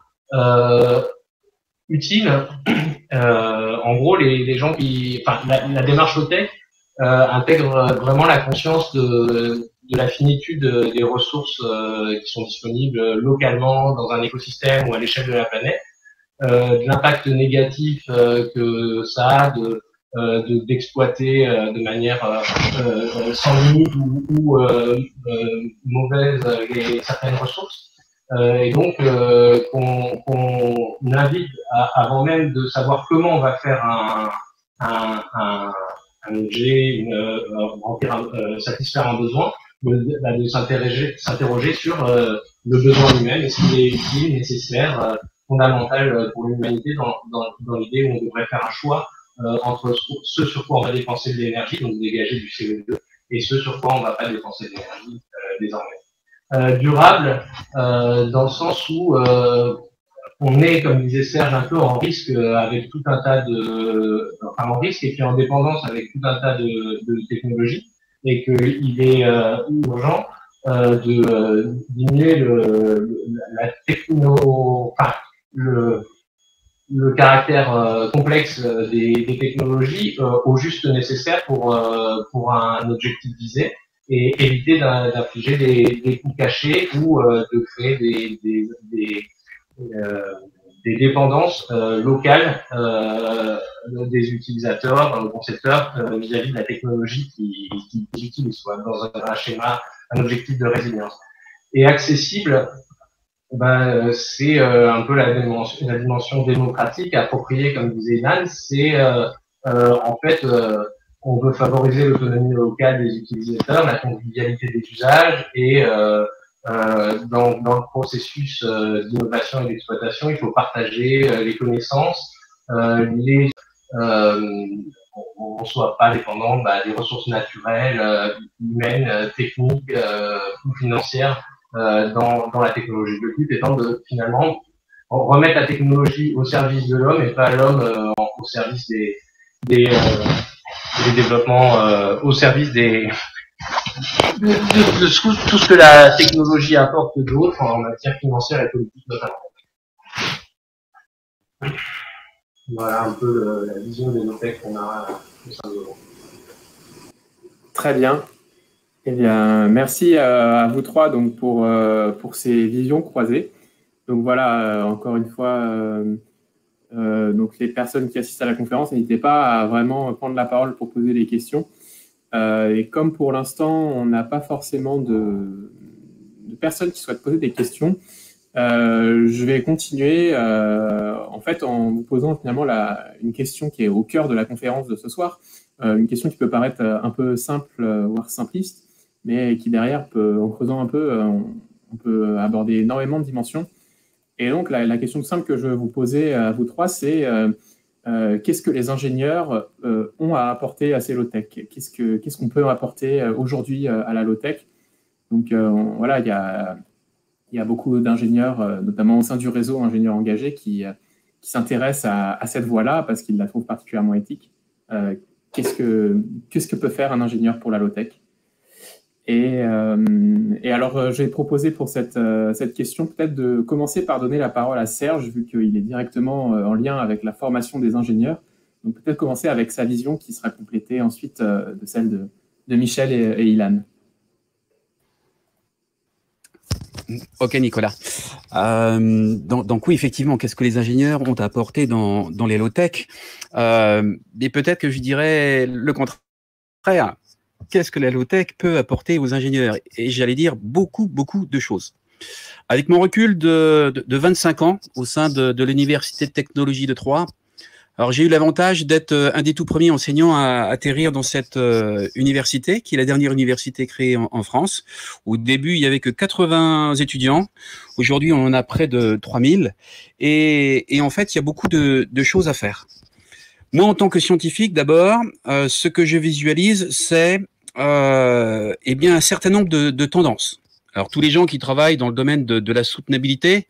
Utile, en gros, les gens la démarche low-tech intègre vraiment la conscience de la finitude des ressources qui sont disponibles localement dans un écosystème ou à l'échelle de la planète, de l'impact négatif que ça a d'exploiter de manière sans limite ou mauvaise certaines ressources. Et donc qu'on invite avant même de savoir comment on va faire un objet, satisfaire un besoin, de s'interroger sur le besoin lui-même et s'il est utile, nécessaire, fondamental pour l'humanité dans l'idée où on devrait faire un choix entre ce sur quoi on va dépenser de l'énergie, donc dégager du CO2, et ce sur quoi on ne va pas dépenser de l'énergie désormais. Durable, dans le sens où on est, comme disait Serge, un peu en risque avec tout un tas en risque et puis en dépendance avec tout un tas de technologies, et qu'il est urgent de diminuer la techno, le caractère complexe des technologies au juste nécessaire pour un objectif visé, et éviter d'infliger des coûts cachés ou de créer des dépendances locales des utilisateurs, concepteurs vis-à-vis de la technologie qu'ils utilisent, soit dans un schéma, un objectif de résilience. Et accessible, c'est un peu la dimension démocratique appropriée, comme disait Ilan. C'est en fait on veut favoriser l'autonomie locale des utilisateurs, la convivialité des usages, et dans le processus d'innovation et d'exploitation, il faut partager les connaissances, on ne soit pas dépendant des ressources naturelles, humaines, techniques ou financières dans la technologie. Le but étant de finalement remettre la technologie au service de l'homme et pas l'homme au service des développements, au service de tout ce que la technologie apporte d'autre en matière financière et politique notamment. Voilà un peu la vision des OPEC qu'on a au sein de l'Europe. Très bien. Eh bien, merci à vous trois donc pour ces visions croisées. Donc voilà, encore une fois, donc les personnes qui assistent à la conférence, n'hésitez pas à vraiment prendre la parole pour poser des questions. Et comme pour l'instant, on n'a pas forcément de personnes qui souhaitent poser des questions, je vais continuer en fait en vous posant finalement une question qui est au cœur de la conférence de ce soir, une question qui peut paraître un peu simple, voire simpliste, mais qui derrière, en creusant un peu, on peut aborder énormément de dimensions. Et donc la question simple que je vais vous poser à vous trois, c'est qu'est-ce que les ingénieurs ont à apporter à ces low-tech? Qu'est-ce qu'on peut apporter aujourd'hui à la low-tech? Donc voilà, il y a beaucoup d'ingénieurs, notamment au sein du réseau ingénieurs engagés, qui s'intéressent à cette voie-là parce qu'ils la trouvent particulièrement éthique. Qu'est-ce que peut faire un ingénieur pour la low-tech? Et alors, j'ai proposé pour cette question peut-être de commencer par donner la parole à Serge, vu qu'il est directement en lien avec la formation des ingénieurs. Donc peut-être commencer avec sa vision qui sera complétée ensuite de celle de Michel et Ilan. Ok Nicolas. Donc oui, effectivement, qu'est-ce que les ingénieurs ont apporté dans les low-tech? Et peut-être que je dirais le contraire. Qu'est-ce que la low-tech peut apporter aux ingénieurs? Et j'allais dire beaucoup de choses. Avec mon recul de 25 ans au sein de l'Université de technologie de Troyes, alors j'ai eu l'avantage d'être un des tout premiers enseignants à atterrir dans cette université, qui est la dernière université créée en France. Au début, il y avait que 80 étudiants. Aujourd'hui, on en a près de 3000. Et en fait, il y a beaucoup de choses à faire. Moi, en tant que scientifique, d'abord, ce que je visualise, c'est eh bien un certain nombre de tendances. Alors, tous les gens qui travaillent dans le domaine de la soutenabilité,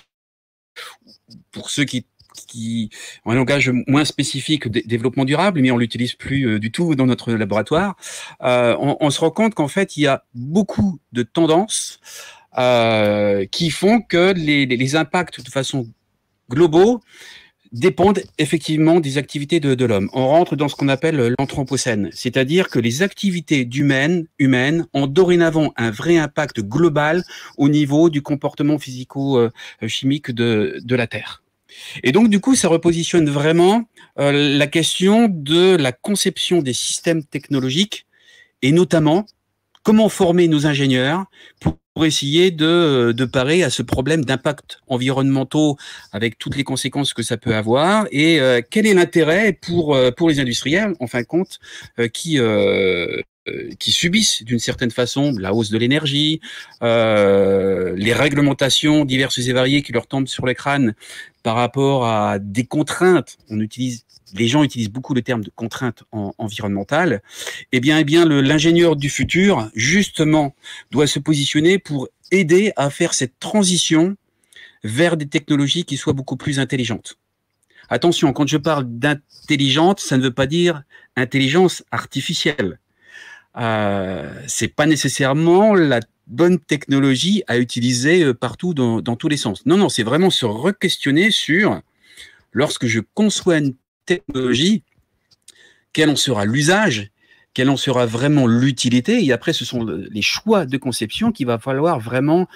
pour ceux qui ont un langage moins spécifique de développement durable, mais on l'utilise plus du tout dans notre laboratoire, on se rend compte qu'en fait, il y a beaucoup de tendances qui font que les impacts de façon globaux dépendent effectivement des activités de l'homme. On rentre dans ce qu'on appelle l'anthropocène, c'est-à-dire que les activités humaines ont dorénavant un vrai impact global au niveau du comportement physico-chimique de la Terre. Et donc, du coup, ça repositionne vraiment la question de la conception des systèmes technologiques et notamment comment former nos ingénieurs pour essayer de parer à ce problème d'impact environnementaux avec toutes les conséquences que ça peut avoir et quel est l'intérêt pour les industriels, en fin de compte, qui subissent d'une certaine façon la hausse de l'énergie, les réglementations diverses et variées qui leur tombent sur les crânes par rapport à des contraintes. Les gens utilisent beaucoup le terme de contraintes environnementales. Eh bien, l'ingénieur du futur, justement, doit se positionner pour aider à faire cette transition vers des technologies qui soient beaucoup plus intelligentes. Attention, quand je parle d'intelligente, ça ne veut pas dire intelligence artificielle. C'est pas nécessairement la bonne technologie à utiliser partout dans tous les sens. Non, c'est vraiment se re-questionner sur, lorsque je conçois une technologie, quel en sera l'usage, quelle en sera vraiment l'utilité, et après ce sont les choix de conception qu'il va falloir vraiment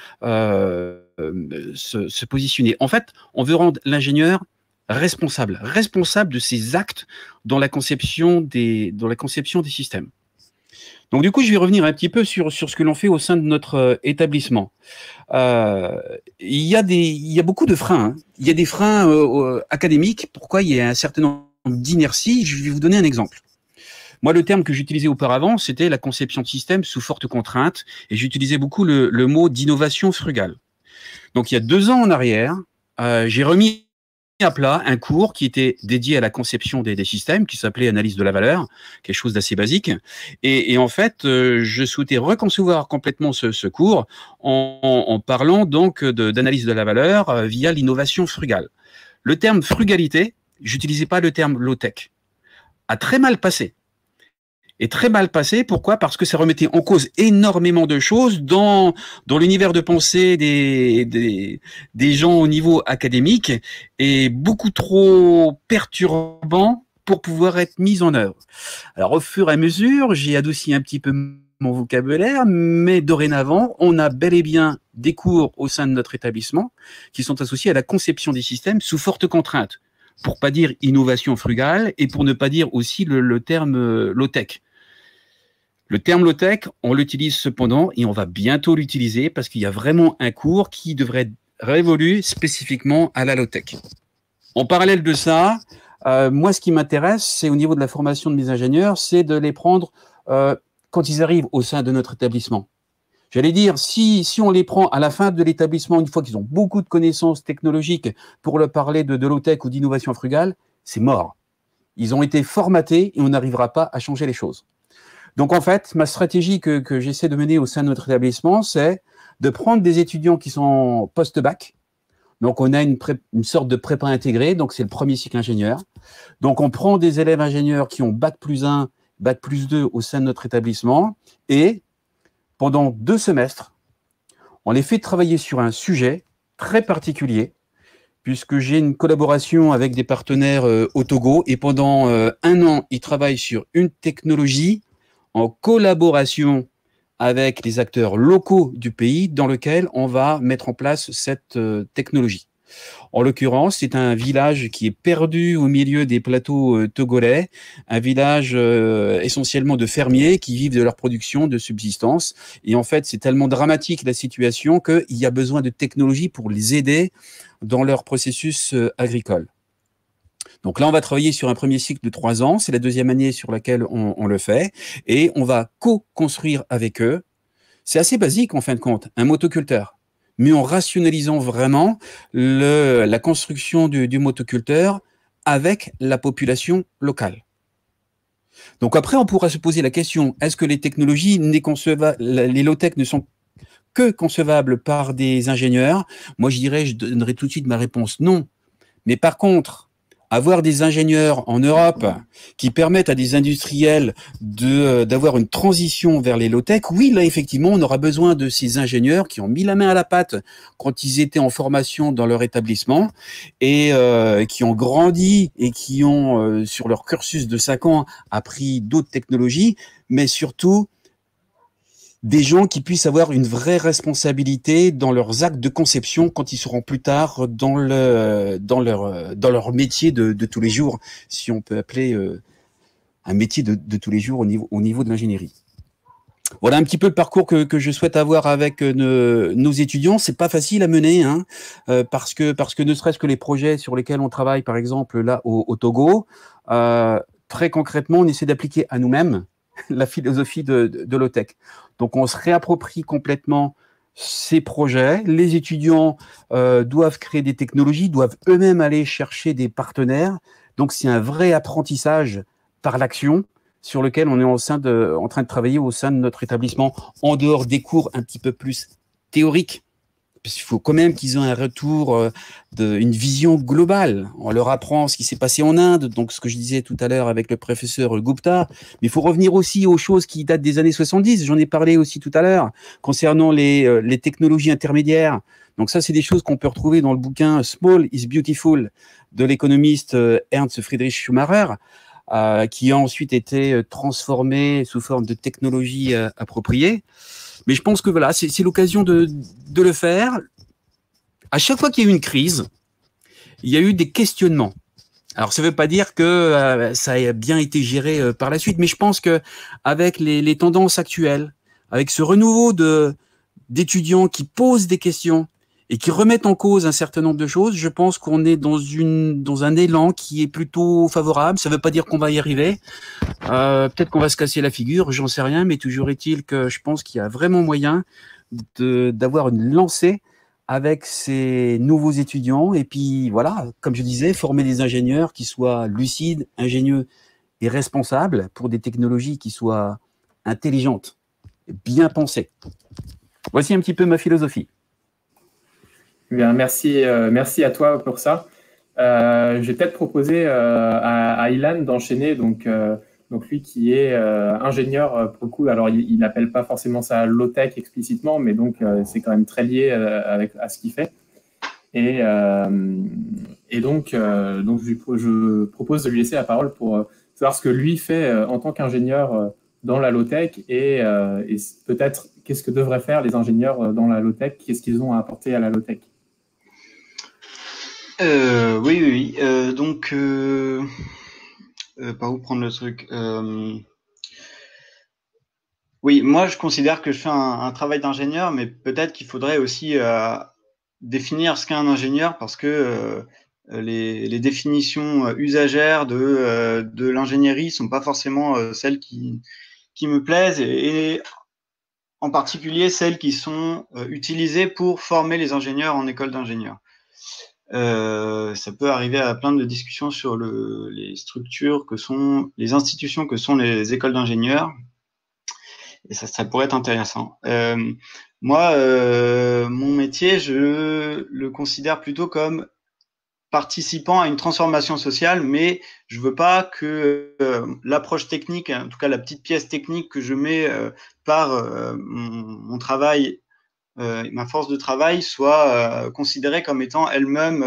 se positionner. En fait, on veut rendre l'ingénieur responsable de ses actes dans la conception des systèmes. Donc du coup, je vais revenir un petit peu sur ce que l'on fait au sein de notre établissement. Il y a beaucoup de freins. Il y a des freins académiques. Pourquoi? Il y a un certain nombre d'inerties. Je vais vous donner un exemple. Moi, le terme que j'utilisais auparavant, c'était la conception de système sous forte contrainte, et j'utilisais beaucoup le mot d'innovation frugale. Donc il y a 2 ans en arrière, j'ai remis à plat un cours qui était dédié à la conception des systèmes, qui s'appelait analyse de la valeur, quelque chose d'assez basique. Et en fait, je souhaitais reconcevoir complètement ce cours en parlant donc d'analyse de la valeur via l'innovation frugale. Le terme frugalité, j'utilisais pas le terme low-tech, a très mal passé. Et très mal passé, pourquoi? Parce que ça remettait en cause énormément de choses dans l'univers de pensée des gens au niveau académique, et beaucoup trop perturbant pour pouvoir être mis en œuvre. Alors au fur et à mesure, j'ai adouci un petit peu mon vocabulaire, mais dorénavant, on a bel et bien des cours au sein de notre établissement qui sont associés à la conception des systèmes sous forte contrainte, pour pas dire innovation frugale et pour ne pas dire aussi le terme low-tech. Le terme low-tech, on l'utilise cependant et on va bientôt l'utiliser parce qu'il y a vraiment un cours qui devrait être révolu spécifiquement à la low-tech. En parallèle de ça, moi, ce qui m'intéresse, c'est au niveau de la formation de mes ingénieurs, c'est de les prendre quand ils arrivent au sein de notre établissement. J'allais dire, si on les prend à la fin de l'établissement, une fois qu'ils ont beaucoup de connaissances technologiques pour leur parler de low-tech ou d'innovation frugale, c'est mort. Ils ont été formatés et on n'arrivera pas à changer les choses. Donc, en fait, ma stratégie que j'essaie de mener au sein de notre établissement, c'est de prendre des étudiants qui sont post-bac. Donc, on a une sorte de prépa intégrée. Donc, c'est le premier cycle ingénieur. Donc, on prend des élèves ingénieurs qui ont bac+1, bac+2 au sein de notre établissement et pendant 2 semestres, on les fait travailler sur un sujet très particulier puisque j'ai une collaboration avec des partenaires au Togo et pendant 1 an, ils travaillent sur une technologie en collaboration avec les acteurs locaux du pays dans lequel on va mettre en place cette technologie. En l'occurrence, c'est un village qui est perdu au milieu des plateaux togolais, un village essentiellement de fermiers qui vivent de leur production de subsistance. Et en fait, c'est tellement dramatique la situation qu'il y a besoin de technologie pour les aider dans leur processus agricole. Donc là, on va travailler sur un premier cycle de 3 ans. C'est la 2e année sur laquelle on le fait. Et on va co-construire avec eux. C'est assez basique, en fin de compte, un motoculteur. Mais en rationalisant vraiment la construction du motoculteur avec la population locale. Donc après, on pourra se poser la question, est-ce que les technologies, les low-tech ne sont que concevables par des ingénieurs? Moi, je donnerai tout de suite ma réponse non. Mais par contre, avoir des ingénieurs en Europe qui permettent à des industriels d'avoir une transition vers les low-tech, oui, là, effectivement, on aura besoin de ces ingénieurs qui ont mis la main à la pâte quand ils étaient en formation dans leur établissement et qui ont grandi et qui ont, sur leur cursus de 5 ans, appris d'autres technologies, mais surtout des gens qui puissent avoir une vraie responsabilité dans leurs actes de conception quand ils seront plus tard dans leur métier de tous les jours, si on peut appeler un métier de tous les jours au niveau de l'ingénierie. Voilà un petit peu le parcours que je souhaite avoir avec nos étudiants. C'est pas facile à mener, hein, parce que ne serait-ce que les projets sur lesquels on travaille, par exemple là au Togo, très concrètement, on essaie d'appliquer à nous-mêmes la philosophie de low-tech. Donc, on se réapproprie complètement ces projets. Les étudiants doivent créer des technologies, doivent eux-mêmes aller chercher des partenaires. Donc, c'est un vrai apprentissage par l'action sur lequel on est en train de travailler au sein de notre établissement, en dehors des cours un petit peu plus théoriques. Parce qu'il faut quand même qu'ils aient un retour une vision globale. On leur apprend ce qui s'est passé en Inde, donc ce que je disais tout à l'heure avec le professeur Gupta. Mais il faut revenir aussi aux choses qui datent des années 70. J'en ai parlé aussi tout à l'heure concernant les technologies intermédiaires. Donc ça, c'est des choses qu'on peut retrouver dans le bouquin Small is Beautiful de l'économiste Ernst Friedrich Schumacher, qui a ensuite été transformé sous forme de technologie appropriée. Mais je pense que voilà, c'est l'occasion de le faire. À chaque fois qu'il y a eu une crise, il y a eu des questionnements. Alors, ça ne veut pas dire que ça a bien été géré par la suite, mais je pense que avec les tendances actuelles, avec ce renouveau d'étudiants qui posent des questions et qui remettent en cause un certain nombre de choses, je pense qu'on est dans un élan qui est plutôt favorable. Ça ne veut pas dire qu'on va y arriver. Peut-être qu'on va se casser la figure, j'en sais rien, mais toujours est-il que je pense qu'il y a vraiment moyen d'avoir une lancée avec ces nouveaux étudiants. Et puis voilà, comme je disais, former des ingénieurs qui soient lucides, ingénieux et responsables pour des technologies qui soient intelligentes, bien pensées. Voici un petit peu ma philosophie. Bien, merci à toi pour ça. Je vais peut-être proposer à Ilan d'enchaîner, donc lui qui est ingénieur pour le coup. Alors il n'appelle pas forcément ça low-tech explicitement, mais donc c'est quand même très lié à ce qu'il fait. Et donc je propose de lui laisser la parole pour savoir ce que lui fait en tant qu'ingénieur dans la low-tech et peut-être qu'est-ce que devraient faire les ingénieurs dans la low-tech, qu'est-ce qu'ils ont à apporter à la low-tech. Oui. Donc, par où prendre le truc Oui, moi je considère que je fais un travail d'ingénieur, mais peut-être qu'il faudrait aussi définir ce qu'est un ingénieur, parce que les définitions usagères de l'ingénierie sont pas forcément celles qui me plaisent, et en particulier celles qui sont utilisées pour former les ingénieurs en école d'ingénieurs. Ça peut arriver à plein de discussions sur les structures que sont les institutions que sont les écoles d'ingénieurs, et ça pourrait être intéressant. Moi, mon métier, je le considère plutôt comme participant à une transformation sociale, mais je veux pas que l'approche technique, en tout cas la petite pièce technique que je mets par mon travail, ma force de travail, soit considérée comme étant elle-même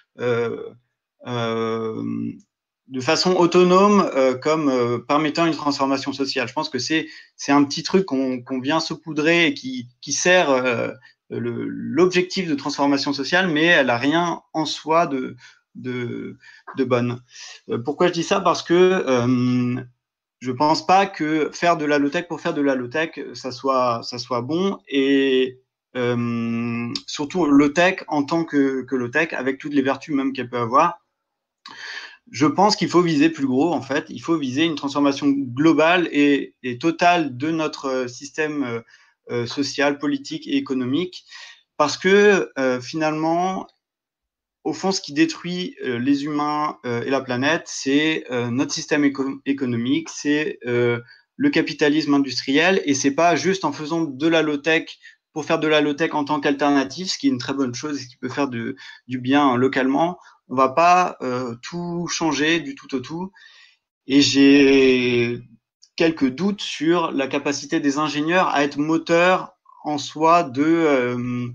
de façon autonome comme permettant une transformation sociale. Je pense que c'est un petit truc qu'on vient saupoudrer et qui sert l'objectif de transformation sociale, mais elle a rien en soi de bonne. Pourquoi je dis ça? Parce que je pense pas que faire de la low-tech pour faire de la low-tech, ça soit bon, et surtout low-tech en tant que low-tech, avec toutes les vertus même qu'elle peut avoir. Je pense qu'il faut viser plus gros, en fait. Il faut viser une transformation globale et totale de notre système social, politique et économique, parce que finalement, au fond, ce qui détruit les humains et la planète, c'est notre système économique, c'est le capitalisme industriel, et c'est pas juste en faisant de la low-tech pour faire de la low-tech en tant qu'alternative, ce qui est une très bonne chose et ce qui peut faire du bien localement. On va pas tout changer du tout au tout, et j'ai quelques doutes sur la capacité des ingénieurs à être moteurs en soi de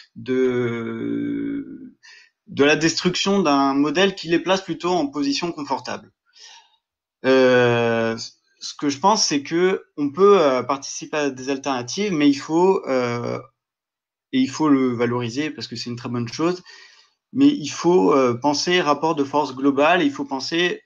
la destruction d'un modèle qui les place plutôt en position confortable. Ce que je pense, c'est que on peut participer à des alternatives, mais il faut le valoriser parce que c'est une très bonne chose. Mais il faut penser rapport de force global, il faut penser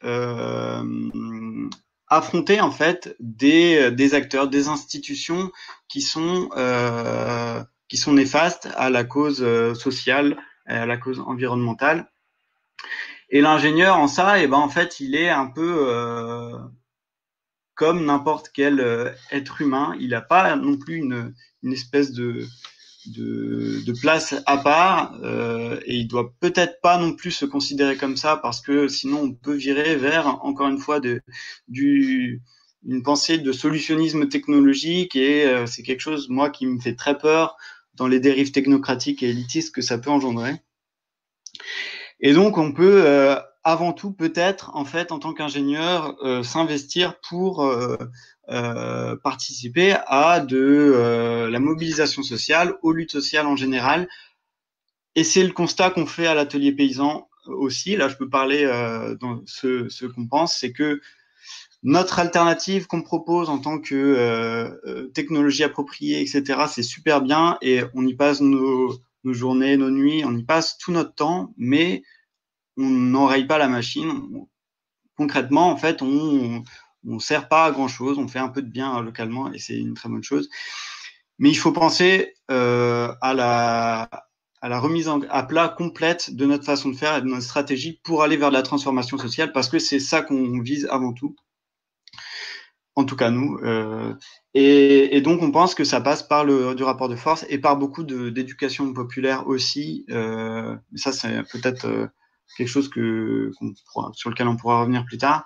affronter en fait des acteurs, des institutions qui sont néfastes à la cause sociale, à la cause environnementale. Et l'ingénieur en ça, en fait, il est un peu comme n'importe quel être humain. Il n'a pas non plus une espèce de place à part, et il doit peut-être pas non plus se considérer comme ça, parce que sinon on peut virer vers, encore une fois, une pensée de solutionnisme technologique, et c'est quelque chose, moi, qui me fait très peur dans les dérives technocratiques et élitistes que ça peut engendrer. Et donc on peut avant tout peut-être, en fait, en tant qu'ingénieur, s'investir pour participer à la mobilisation sociale, aux luttes sociales en général. Et c'est le constat qu'on fait à l'atelier paysan aussi. Là, je peux parler dans ce qu'on pense, c'est que notre alternative qu'on propose en tant que technologie appropriée, etc., c'est super bien, et on y passe nos journées, nos nuits, on y passe tout notre temps, mais on n'enraye pas la machine. Concrètement, en fait, on sert pas à grand chose, on fait un peu de bien localement, et c'est une très bonne chose. Mais il faut penser à la remise à plat complète de notre façon de faire et de notre stratégie pour aller vers de la transformation sociale, parce que c'est ça qu'on vise avant tout. En tout cas, nous. Et donc, on pense que ça passe par du rapport de force et par beaucoup d'éducation populaire aussi. Ça, c'est peut-être quelque chose sur lequel on pourra revenir plus tard.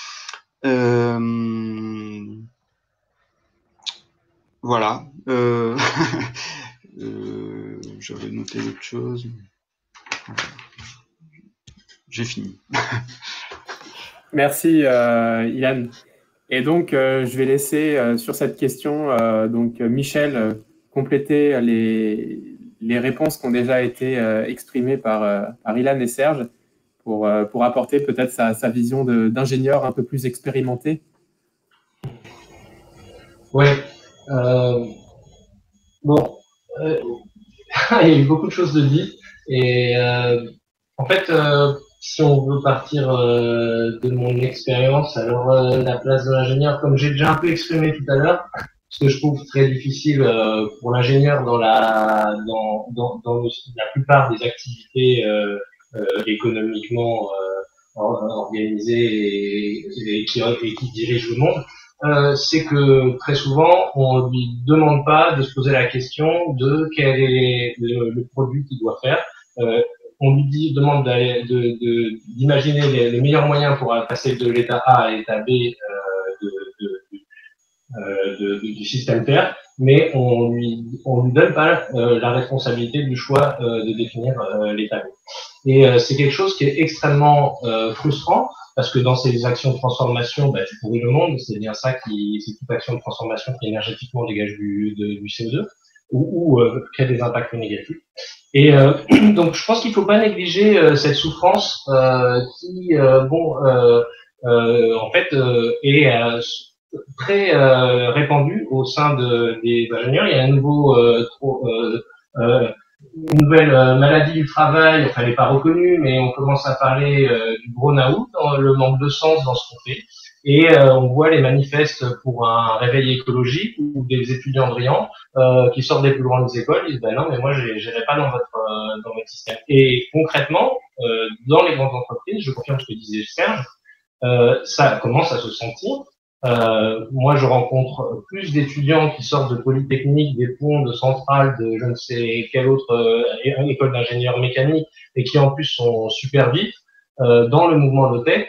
Voilà. J'avais noté autre chose. J'ai fini. Merci, Ilan. Et donc, je vais laisser sur cette question donc Michel compléter les réponses qui ont déjà été exprimées par Ilan et Serge pour apporter peut-être sa vision d'ingénieur un peu plus expérimenté. Ouais. Bon, il y a eu beaucoup de choses de dites, et en fait, si on veut partir de mon expérience, alors la place de l'ingénieur, comme j'ai déjà un peu exprimé tout à l'heure, ce que je trouve très difficile pour l'ingénieur dans la plupart des activités économiquement organisées et qui dirigent le monde, c'est que très souvent on lui demande pas de se poser la question de quel est le produit qu'il doit faire. On lui demande d'imaginer les meilleurs moyens pour passer de l'état A à l'état B du système Terre, mais on lui donne pas la responsabilité du choix de définir l'état B. Et c'est quelque chose qui est extrêmement frustrant, parce que dans ces actions de transformation, tu pourris le monde, c'est bien ça c'est toute action de transformation qui énergétiquement dégage du CO2 ou crée des impacts négatifs. Et donc je pense qu'il faut pas négliger cette souffrance qui, en fait, est très répandue au sein des ingénieurs. Il y a une nouvelle maladie du travail, enfin elle n'est pas reconnue, mais on commence à parler du burn-out, le manque de sens dans ce qu'on fait. Et on voit les manifestes pour un réveil écologique ou des étudiants brillants qui sortent des plus grandes écoles, ils disent non mais moi j'irai pas dans votre système. Et concrètement, dans les grandes entreprises, je confirme ce que disait Serge, ça commence à se sentir. Moi, je rencontre plus d'étudiants qui sortent de Polytechnique, des ponts, de Centrale, de je ne sais quelle autre école d'ingénieurs mécaniques, et qui en plus sont super vifs dans le mouvement low-tech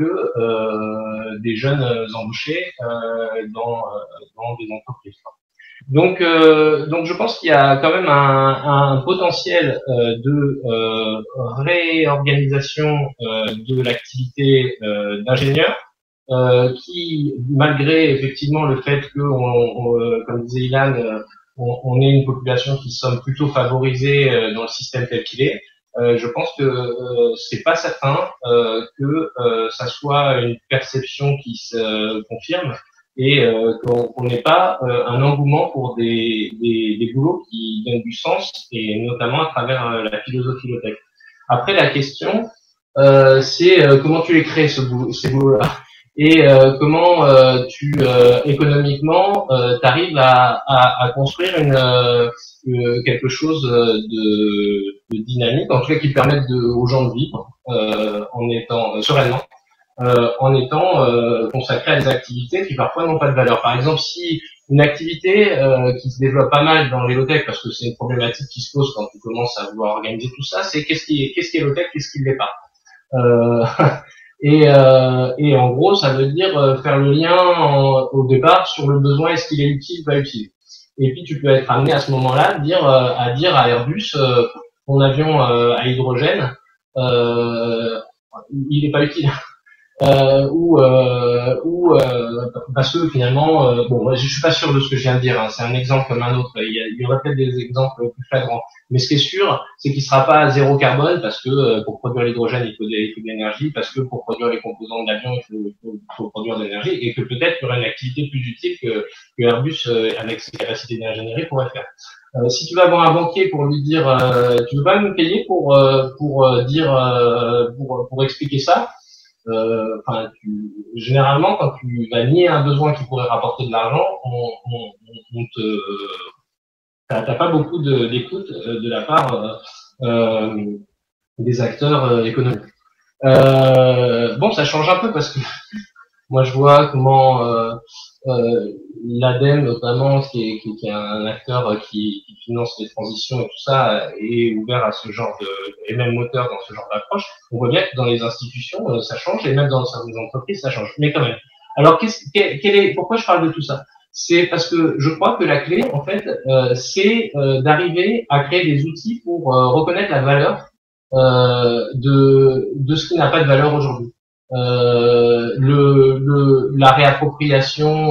que des jeunes embauchés dans des entreprises. Donc je pense qu'il y a quand même un potentiel de réorganisation de l'activité d'ingénieur. Qui, malgré effectivement le fait que, comme disait Ilan, on est une population qui sommes plutôt favorisée dans le système tel qu'il est, je pense que c'est pas certain que ça soit une perception qui se confirme et qu'on n'ait pas un engouement pour des boulots qui donnent du sens et notamment à travers la philosophie low-tech. Après, la question, c'est comment tu les crées ces boulots-là. Et comment tu économiquement t'arrives à construire quelque chose de dynamique, en tout cas qui permette aux gens de vivre en étant sereinement, en étant consacré à des activités qui parfois n'ont pas de valeur. Par exemple, si une activité qui se développe pas mal dans les low-tech, parce que c'est une problématique qui se pose quand tu commences à vouloir organiser tout ça, c'est qu'est-ce qui est low-tech, qu'est-ce qui ne l'est pas. Et en gros, ça veut dire faire le lien au départ sur le besoin, est-ce qu'il est utile, pas utile. Et puis tu peux être amené à ce moment-là à dire à Airbus, ton avion à hydrogène, il est pas utile. Parce que finalement, je suis pas sûr de ce que je viens de dire, hein, c'est un exemple comme un autre, il y aurait peut-être des exemples plus flagrants, mais ce qui est sûr, c'est qu'il sera pas à zéro carbone, parce que pour produire l'hydrogène, il faut de l'énergie, parce que pour produire les composants de l'avion, il faut produire de l'énergie, et que peut-être il y aurait une activité plus utile que Airbus, avec ses capacités d'ingénierie, pourrait faire. Si tu vas voir un banquier pour lui dire, tu veux pas me payer pour expliquer ça, généralement, quand tu vas nier un besoin qui pourrait rapporter de l'argent, t'as pas beaucoup d'écoute de la part des acteurs économiques. Ça change un peu parce que moi je vois comment l'ADEME notamment, qui est un acteur qui finance les transitions et tout ça, est ouvert à ce genre et même moteur dans ce genre d'approche. On voit bien que dans les institutions ça change et même dans certaines entreprises ça change. Mais quand même. Alors pourquoi je parle de tout ça? C'est parce que je crois que la clé, en fait, c'est d'arriver à créer des outils pour reconnaître la valeur de ce qui n'a pas de valeur aujourd'hui. La réappropriation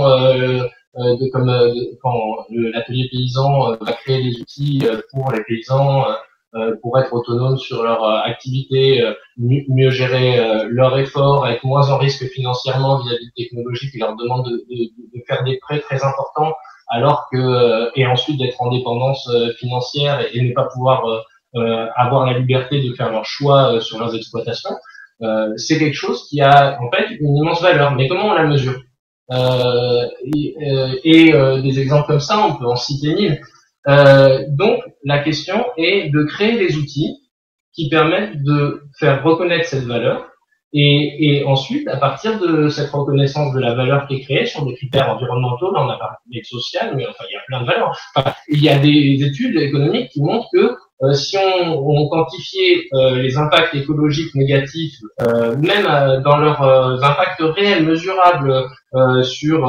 quand l'atelier paysan va créer des outils pour les paysans pour être autonomes sur leur activité, mieux gérer leur effort, être moins en risque financièrement vis-à-vis de technologies qui leur demandent de faire des prêts très importants, alors que et ensuite d'être en dépendance financière et ne pas pouvoir avoir la liberté de faire leurs choix sur leurs exploitations. C'est quelque chose qui a en fait une immense valeur. Mais comment on la mesure? Des exemples comme ça, on peut en citer mille. Donc, la question est de créer des outils qui permettent de faire reconnaître cette valeur et ensuite, à partir de cette reconnaissance de la valeur qui est créée sur des critères environnementaux, là on a parlé de social, mais enfin il y a plein de valeurs. Enfin, il y a des études économiques qui montrent que si on quantifiait les impacts écologiques négatifs, même dans leurs impacts réels, mesurables sur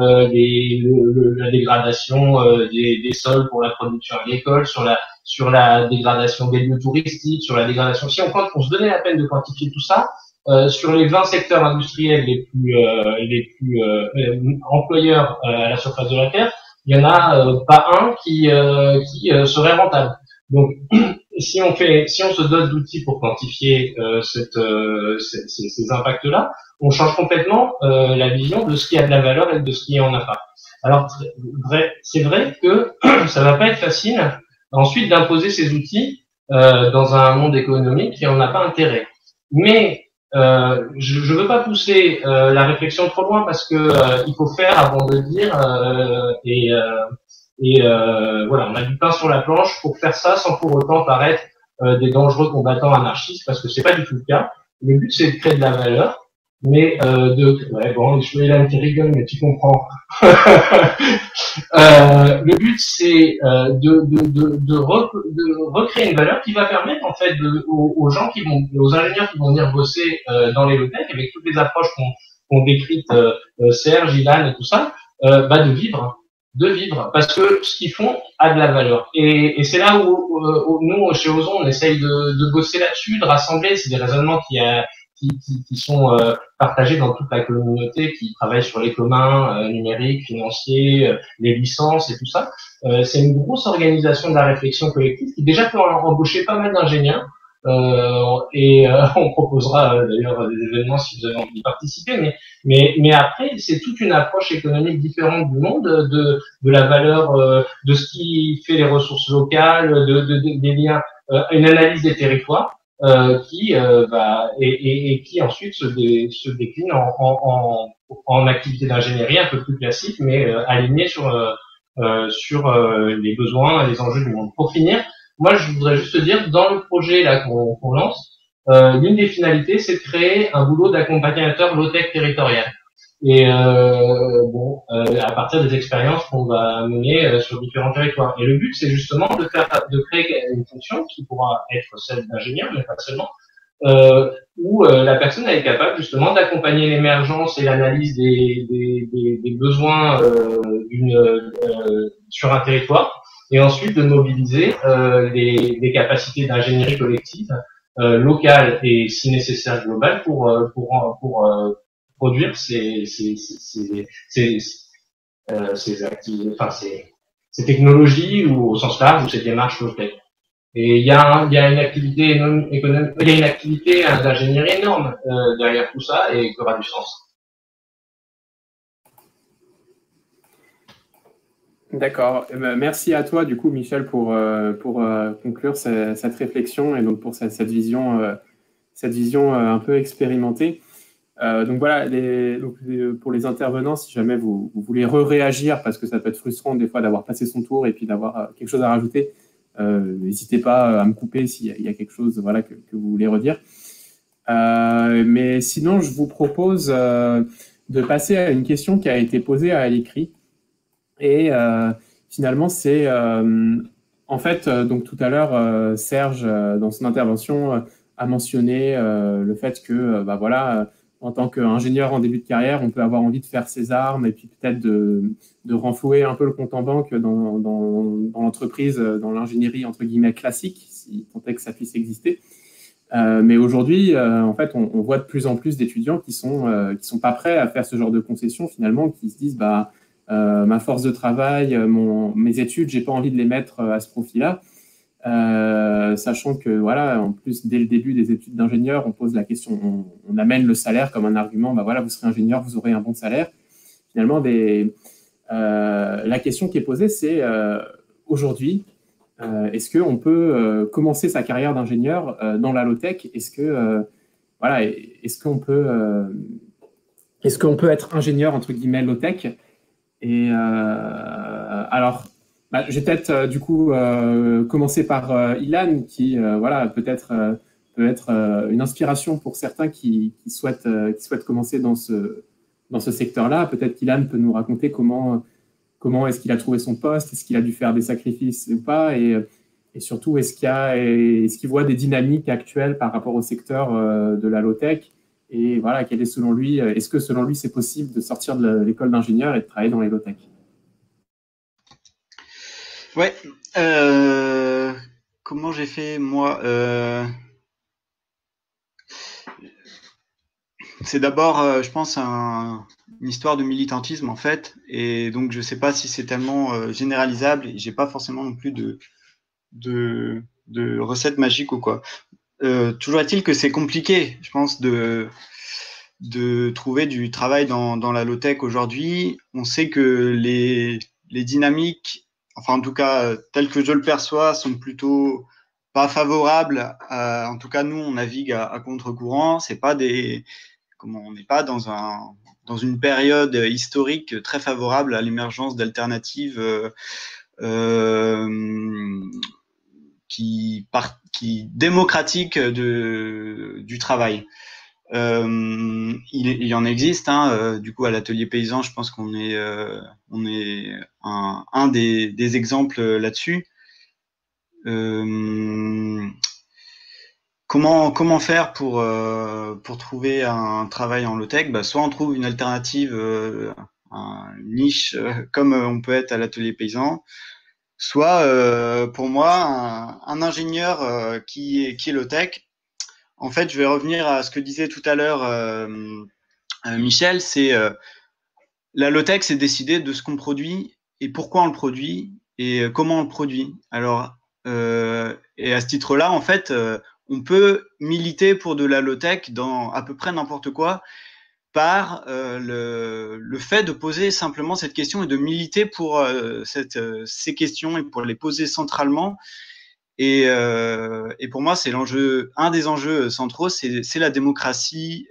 la dégradation des sols pour la production agricole, sur la dégradation des lieux touristiques, sur la dégradation. Si on se donnait la peine de quantifier tout ça, sur les 20 secteurs industriels les plus employeurs à la surface de la Terre, il y en a pas un qui serait rentable. Donc, si on se dote d'outils pour quantifier ces impacts-là, on change complètement la vision de ce qui a de la valeur et de ce qui en a pas. Alors, c'est vrai que ça va pas être facile ensuite d'imposer ces outils dans un monde économique qui en a pas intérêt. Mais je veux pas pousser la réflexion trop loin parce que il faut faire avant de dire voilà, on a du pain sur la planche pour faire ça sans pour autant paraître des dangereux combattants anarchistes parce que c'est pas du tout le cas. Le but c'est de créer de la valeur, mais je vais là qui rigole, mais tu comprends. Le but c'est de recréer une valeur qui va permettre en fait aux gens aux ingénieurs qui vont venir bosser dans les low-tech avec toutes les approches qu'on décrite Serge, Ilan et tout ça, de vivre parce que ce qu'ils font a de la valeur et c'est là où nous chez Ozon on essaye de bosser là-dessus, de rassembler. C'est des raisonnements qui sont partagés dans toute la communauté qui travaille sur les communs numériques, financiers, les licences et tout ça. C'est une grosse organisation de la réflexion collective qui déjà peut embaucher pas mal d'ingénieurs. On proposera d'ailleurs des événements si vous avez envie d'y participer, mais après c'est toute une approche économique différente du monde, de la valeur, de ce qui fait les ressources locales, des liens, une analyse des territoires qui ensuite se décline en activité d'ingénierie un peu plus classique, mais alignée sur les besoins et les enjeux du monde. Pour finir, moi, je voudrais juste dire, dans le projet là qu'on lance, l'une des finalités, c'est de créer un boulot d'accompagnateur low-tech territorial. Et à partir des expériences qu'on va mener sur différents territoires. Et le but, c'est justement de créer une fonction qui pourra être celle d'ingénieur, mais pas seulement, où la personne est capable justement d'accompagner l'émergence et l'analyse des besoins sur un territoire, et ensuite de mobiliser des capacités d'ingénierie collective locale et si nécessaire globale pour produire ces technologies ou au sens large ou ces démarches low-tech. Et il y a une activité économique, il y a une activité d'ingénierie énorme derrière tout ça et qui aura du sens. D'accord. Merci à toi, du coup, Michel, pour conclure cette réflexion et donc pour cette vision un peu expérimentée. Donc voilà, pour les intervenants, si jamais vous voulez réagir, parce que ça peut être frustrant des fois d'avoir passé son tour et puis d'avoir quelque chose à rajouter, n'hésitez pas à me couper s'il y a quelque chose que vous voulez redire. Mais sinon, je vous propose de passer à une question qui a été posée à l'écrit. Et finalement, c'est en fait, donc tout à l'heure, Serge, dans son intervention, a mentionné le fait que, en tant qu'ingénieur en début de carrière, on peut avoir envie de faire ses armes et puis peut-être de renflouer un peu le compte en banque dans l'entreprise, dans l'ingénierie entre guillemets classique, si tant est que ça puisse exister. Mais aujourd'hui, en fait, on voit de plus en plus d'étudiants qui sont pas prêts à faire ce genre de concessions finalement, qui se disent ma force de travail, mes études, j'ai pas envie de les mettre à ce profit-là. Sachant que en plus dès le début des études d'ingénieur, on pose la question, on amène le salaire comme un argument. Vous serez ingénieur, vous aurez un bon salaire. Finalement, la question qui est posée, c'est aujourd'hui, est-ce qu'on peut commencer sa carrière d'ingénieur dans la low-tech ? Est-ce qu'on peut est-ce qu'on peut être ingénieur entre guillemets low-tech? Et alors, je vais peut-être du coup commencer par Ilan, qui voilà peut-être peut être une inspiration pour certains qui souhaitent commencer dans ce secteur-là. Peut-être qu'Ilan peut nous raconter comment est-ce qu'il a trouvé son poste, est-ce qu'il a dû faire des sacrifices ou pas, et surtout est-ce qu'il voit des dynamiques actuelles par rapport au secteur de la low-tech, et voilà, quel est selon lui, est-ce que selon lui c'est possible de sortir de l'école d'ingénieur et de travailler dans les low-tech? Ouais. Comment j'ai fait moi? C'est d'abord, je pense, une histoire de militantisme en fait, et donc je sais pas si c'est tellement généralisable, et j'ai pas forcément non plus de recettes magiques ou quoi. Toujours est-il que c'est compliqué, je pense, de trouver du travail dans la low-tech aujourd'hui. On sait que les dynamiques, enfin en tout cas telles que je le perçois, sont plutôt pas favorables. En tout cas, nous, on navigue à contre-courant. C'est pas on n'est pas dans une période historique très favorable à l'émergence d'alternatives qui démocratiquent du travail. Il y en existe, hein, du coup à l'atelier paysan, je pense qu'on est un des exemples là-dessus. Comment faire pour trouver un travail en low-tech? Soit on trouve une alternative, une niche, comme on peut être à l'atelier paysan, soit pour moi un ingénieur qui est low-tech. En fait, je vais revenir à ce que disait tout à l'heure Michel, c'est la low-tech, c'est décider de ce qu'on produit et pourquoi on le produit et comment on le produit. Alors, et à ce titre-là, en fait, on peut militer pour de la low-tech dans à peu près n'importe quoi par le fait de poser simplement cette question et de militer pour ces questions et pour les poser centralement. Et pour moi, c'est un des enjeux centraux, c'est la démocratie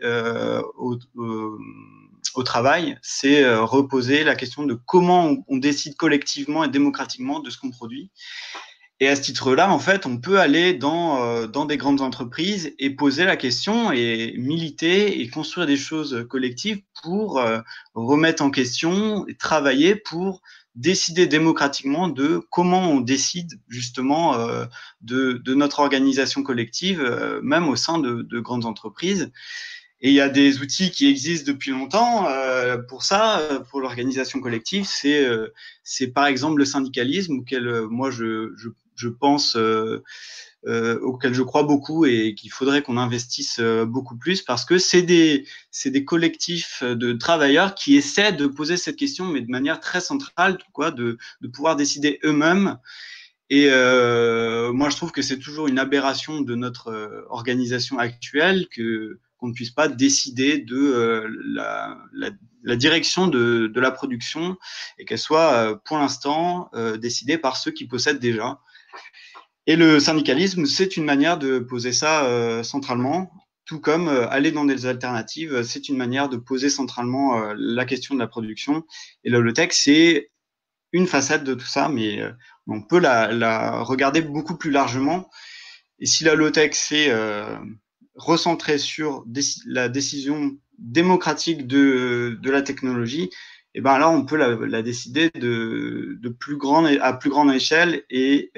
au travail. C'est reposer la question de comment on décide collectivement et démocratiquement de ce qu'on produit. Et à ce titre-là, en fait, on peut aller dans des grandes entreprises et poser la question et militer et construire des choses collectives pour remettre en question et travailler pour décider démocratiquement de comment on décide justement de notre organisation collective, même au sein de grandes entreprises. Et il y a des outils qui existent depuis longtemps pour ça, pour l'organisation collective. C'est par exemple le syndicalisme, auquel moi je pense, auquel je crois beaucoup et qu'il faudrait qu'on investisse beaucoup plus, parce que c'est des collectifs de travailleurs qui essaient de poser cette question, mais de manière très centrale, quoi, de pouvoir décider eux-mêmes. Et moi, je trouve que c'est toujours une aberration de notre organisation actuelle qu'on ne puisse pas décider de la direction de la production, et qu'elle soit pour l'instant décidée par ceux qui possèdent déjà. Et le syndicalisme, c'est une manière de poser ça centralement, tout comme aller dans des alternatives, c'est une manière de poser centralement la question de la production. Et la low-tech, c'est une facette de tout ça, mais on peut la regarder beaucoup plus largement. Et si la low-tech, c'est recentré sur la décision démocratique de la technologie, et ben là, on peut la décider à plus grande échelle et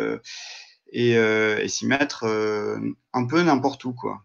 s'y mettre un peu n'importe où, quoi.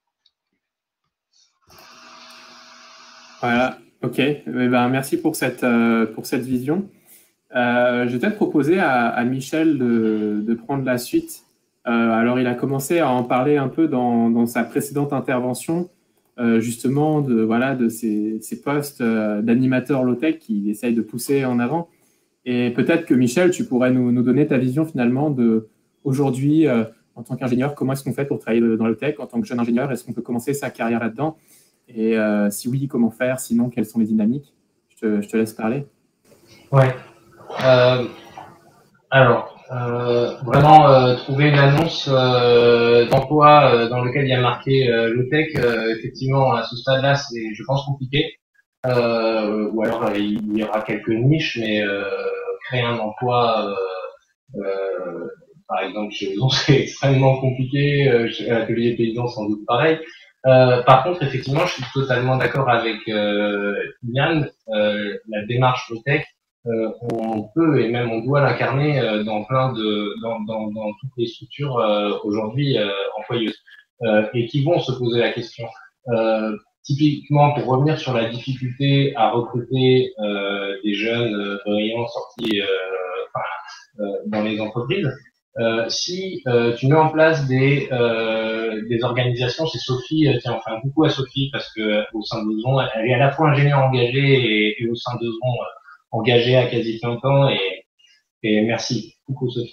Voilà, ok. Merci pour cette vision. Je vais peut-être proposer à Michel de prendre la suite. Alors, il a commencé à en parler un peu dans sa précédente intervention, justement de ces postes d'animateur low-tech qu'il essaye de pousser en avant. Et peut-être que Michel, tu pourrais nous donner ta vision finalement de aujourd'hui, en tant qu'ingénieur, comment est-ce qu'on fait pour travailler dans le tech en tant que jeune ingénieur? Est-ce qu'on peut commencer sa carrière là-dedans? Et si oui, comment faire? Sinon, quelles sont les dynamiques? Je te laisse parler. Ouais. Vraiment trouver une annonce d'emploi dans lequel il y a marqué low-tech, effectivement, à ce stade-là, c'est, je pense, compliqué. ou alors il y aura quelques niches, mais créer un emploi, par exemple chez Ozon, c'est extrêmement compliqué, chez l'atelier paysan sans doute pareil. Par contre, effectivement, je suis totalement d'accord avec Yann, la démarche low-tech, on peut et même on doit l'incarner dans dans toutes les structures aujourd'hui employeuses et qui vont se poser la question. Typiquement, pour revenir sur la difficulté à recruter des jeunes brillants sortis dans les entreprises, si tu mets en place des organisations, c'est Sophie, tiens, on fait un coucou à Sophie parce que au sein de Ozon, elle est à la fois ingénieure engagée et au sein d'Ozon engagée à quasi plein temps et merci, coucou Sophie.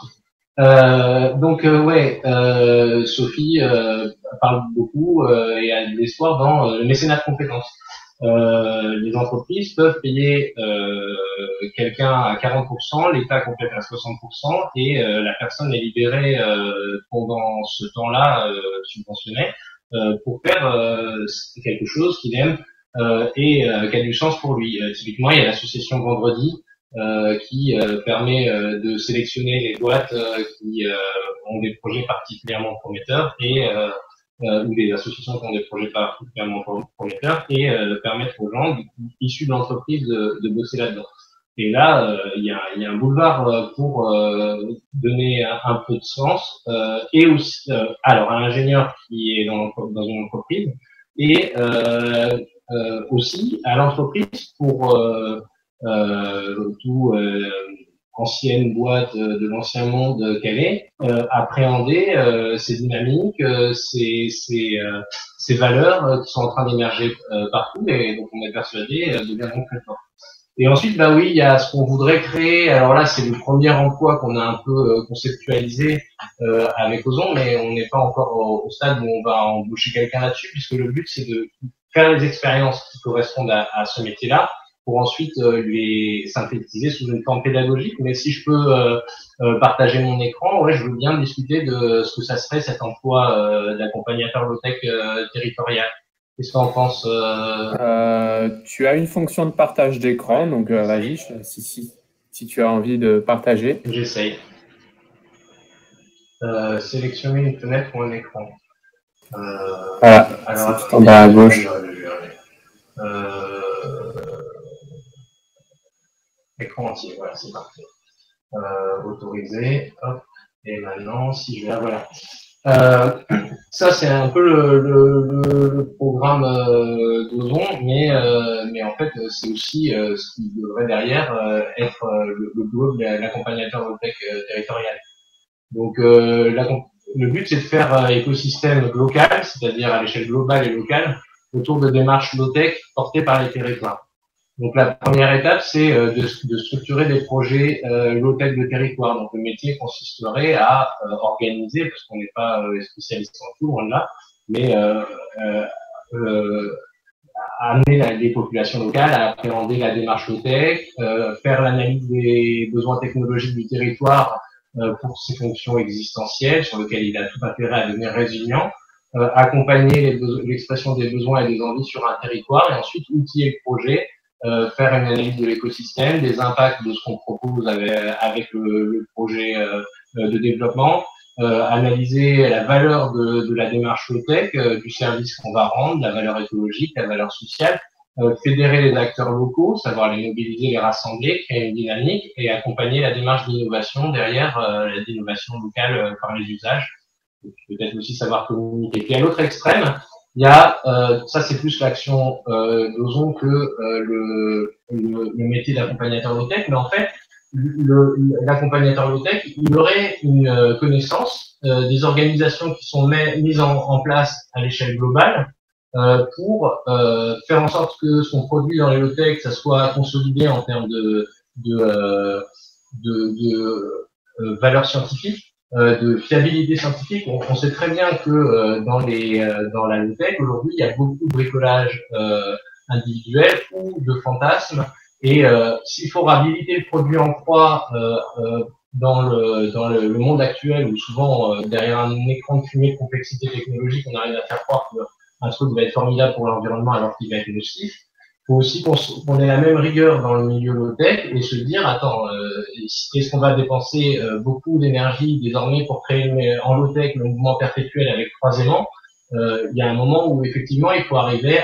Sophie parle beaucoup et a de l'espoir dans le mécénat de compétences. Les entreprises peuvent payer quelqu'un à 40%, l'État complète à 60% et la personne est libérée pendant ce temps-là subventionné pour faire quelque chose qu'il aime et qui a du sens pour lui. Typiquement, il y a l'association Vendredi qui permet de sélectionner les boîtes qui ont des projets particulièrement prometteurs et ou des associations qui ont des projets particulièrement prometteurs et permettre aux gens issus de l'entreprise de bosser là-dedans. Et là, il y a un boulevard pour donner un peu de sens et aussi alors un ingénieur qui est dans une entreprise et aussi à l'entreprise pour ancienne boîte de l'ancien monde qu'elle est, appréhender ces dynamiques, ces valeurs qui sont en train d'émerger partout et donc on est persuadé deviendront très fortes. Et ensuite, bah oui, il y a ce qu'on voudrait créer. Alors là, c'est le premier emploi qu'on a un peu conceptualisé avec Ozon, mais on n'est pas encore au stade où on va embaucher quelqu'un là-dessus, puisque le but c'est de faire les expériences qui correspondent à ce métier-là, pour ensuite les synthétiser sous une forme pédagogique. Mais si je peux partager mon écran, ouais, je veux bien discuter de ce que ça serait cet emploi d'accompagnateur low-tech territorial. Qu'est-ce qu'on en pense Tu as une fonction de partage d'écran, donc vas-y, si tu as envie de partager. J'essaye. Sélectionner une fenêtre pour un écran. Voilà, alors, c'est tout en bas à gauche. Écran entier, voilà, c'est parfait. Autoriser, hop, et maintenant, si je vais, voilà. Ça, c'est un peu le programme d'Ozon, mais en fait, c'est aussi ce qui devrait derrière être le boulot de l'accompagnateur low-tech territorial. Donc, le but, c'est de faire écosystème local, c'est-à-dire à l'échelle globale et locale, autour de démarches low-tech portées par les territoires. Donc la première étape, c'est de structurer des projets low-tech de territoire. Donc le métier consisterait à organiser, parce qu'on n'est pas spécialiste en tout, loin de là, mais amener les populations locales à appréhender la démarche low-tech, faire l'analyse des besoins technologiques du territoire pour ses fonctions existentielles, sur lesquelles il a tout intérêt à devenir résilient, accompagner l'expression des besoins et des envies sur un territoire, et ensuite outiller le projet, faire une analyse de l'écosystème, des impacts de ce qu'on propose avec le projet de développement, analyser la valeur de la démarche low-tech, du service qu'on va rendre, la valeur écologique, la valeur sociale, fédérer les acteurs locaux, savoir les mobiliser, les rassembler, créer une dynamique et accompagner la démarche d'innovation derrière l'innovation locale par les usages. Peut-être aussi savoir communiquer. Puis à l'autre extrême, il y a, ça c'est plus l'action d'Ozon que le métier d'accompagnateur low-tech, mais en fait, l'accompagnateur low-tech, il aurait une connaissance des organisations qui sont mises en place à l'échelle globale pour faire en sorte que ce qu'on produit dans les low-tech, ça soit consolidé en termes de valeur scientifique, de fiabilité scientifique. On sait très bien que dans la low-tech, aujourd'hui, il y a beaucoup de bricolage individuel ou de fantasmes. Et s'il faut réhabiliter le produit en croix dans le monde actuel, où souvent derrière un écran de fumée de complexité technologique, on arrive à faire croire qu'un truc va être formidable pour l'environnement alors qu'il va être nocif, faut aussi qu'on ait la même rigueur dans le milieu low-tech et se dire, attends, est-ce qu'on va dépenser beaucoup d'énergie désormais pour créer en low-tech le mouvement perpétuel avec 3 aimants? Il y a un moment où effectivement il faut arriver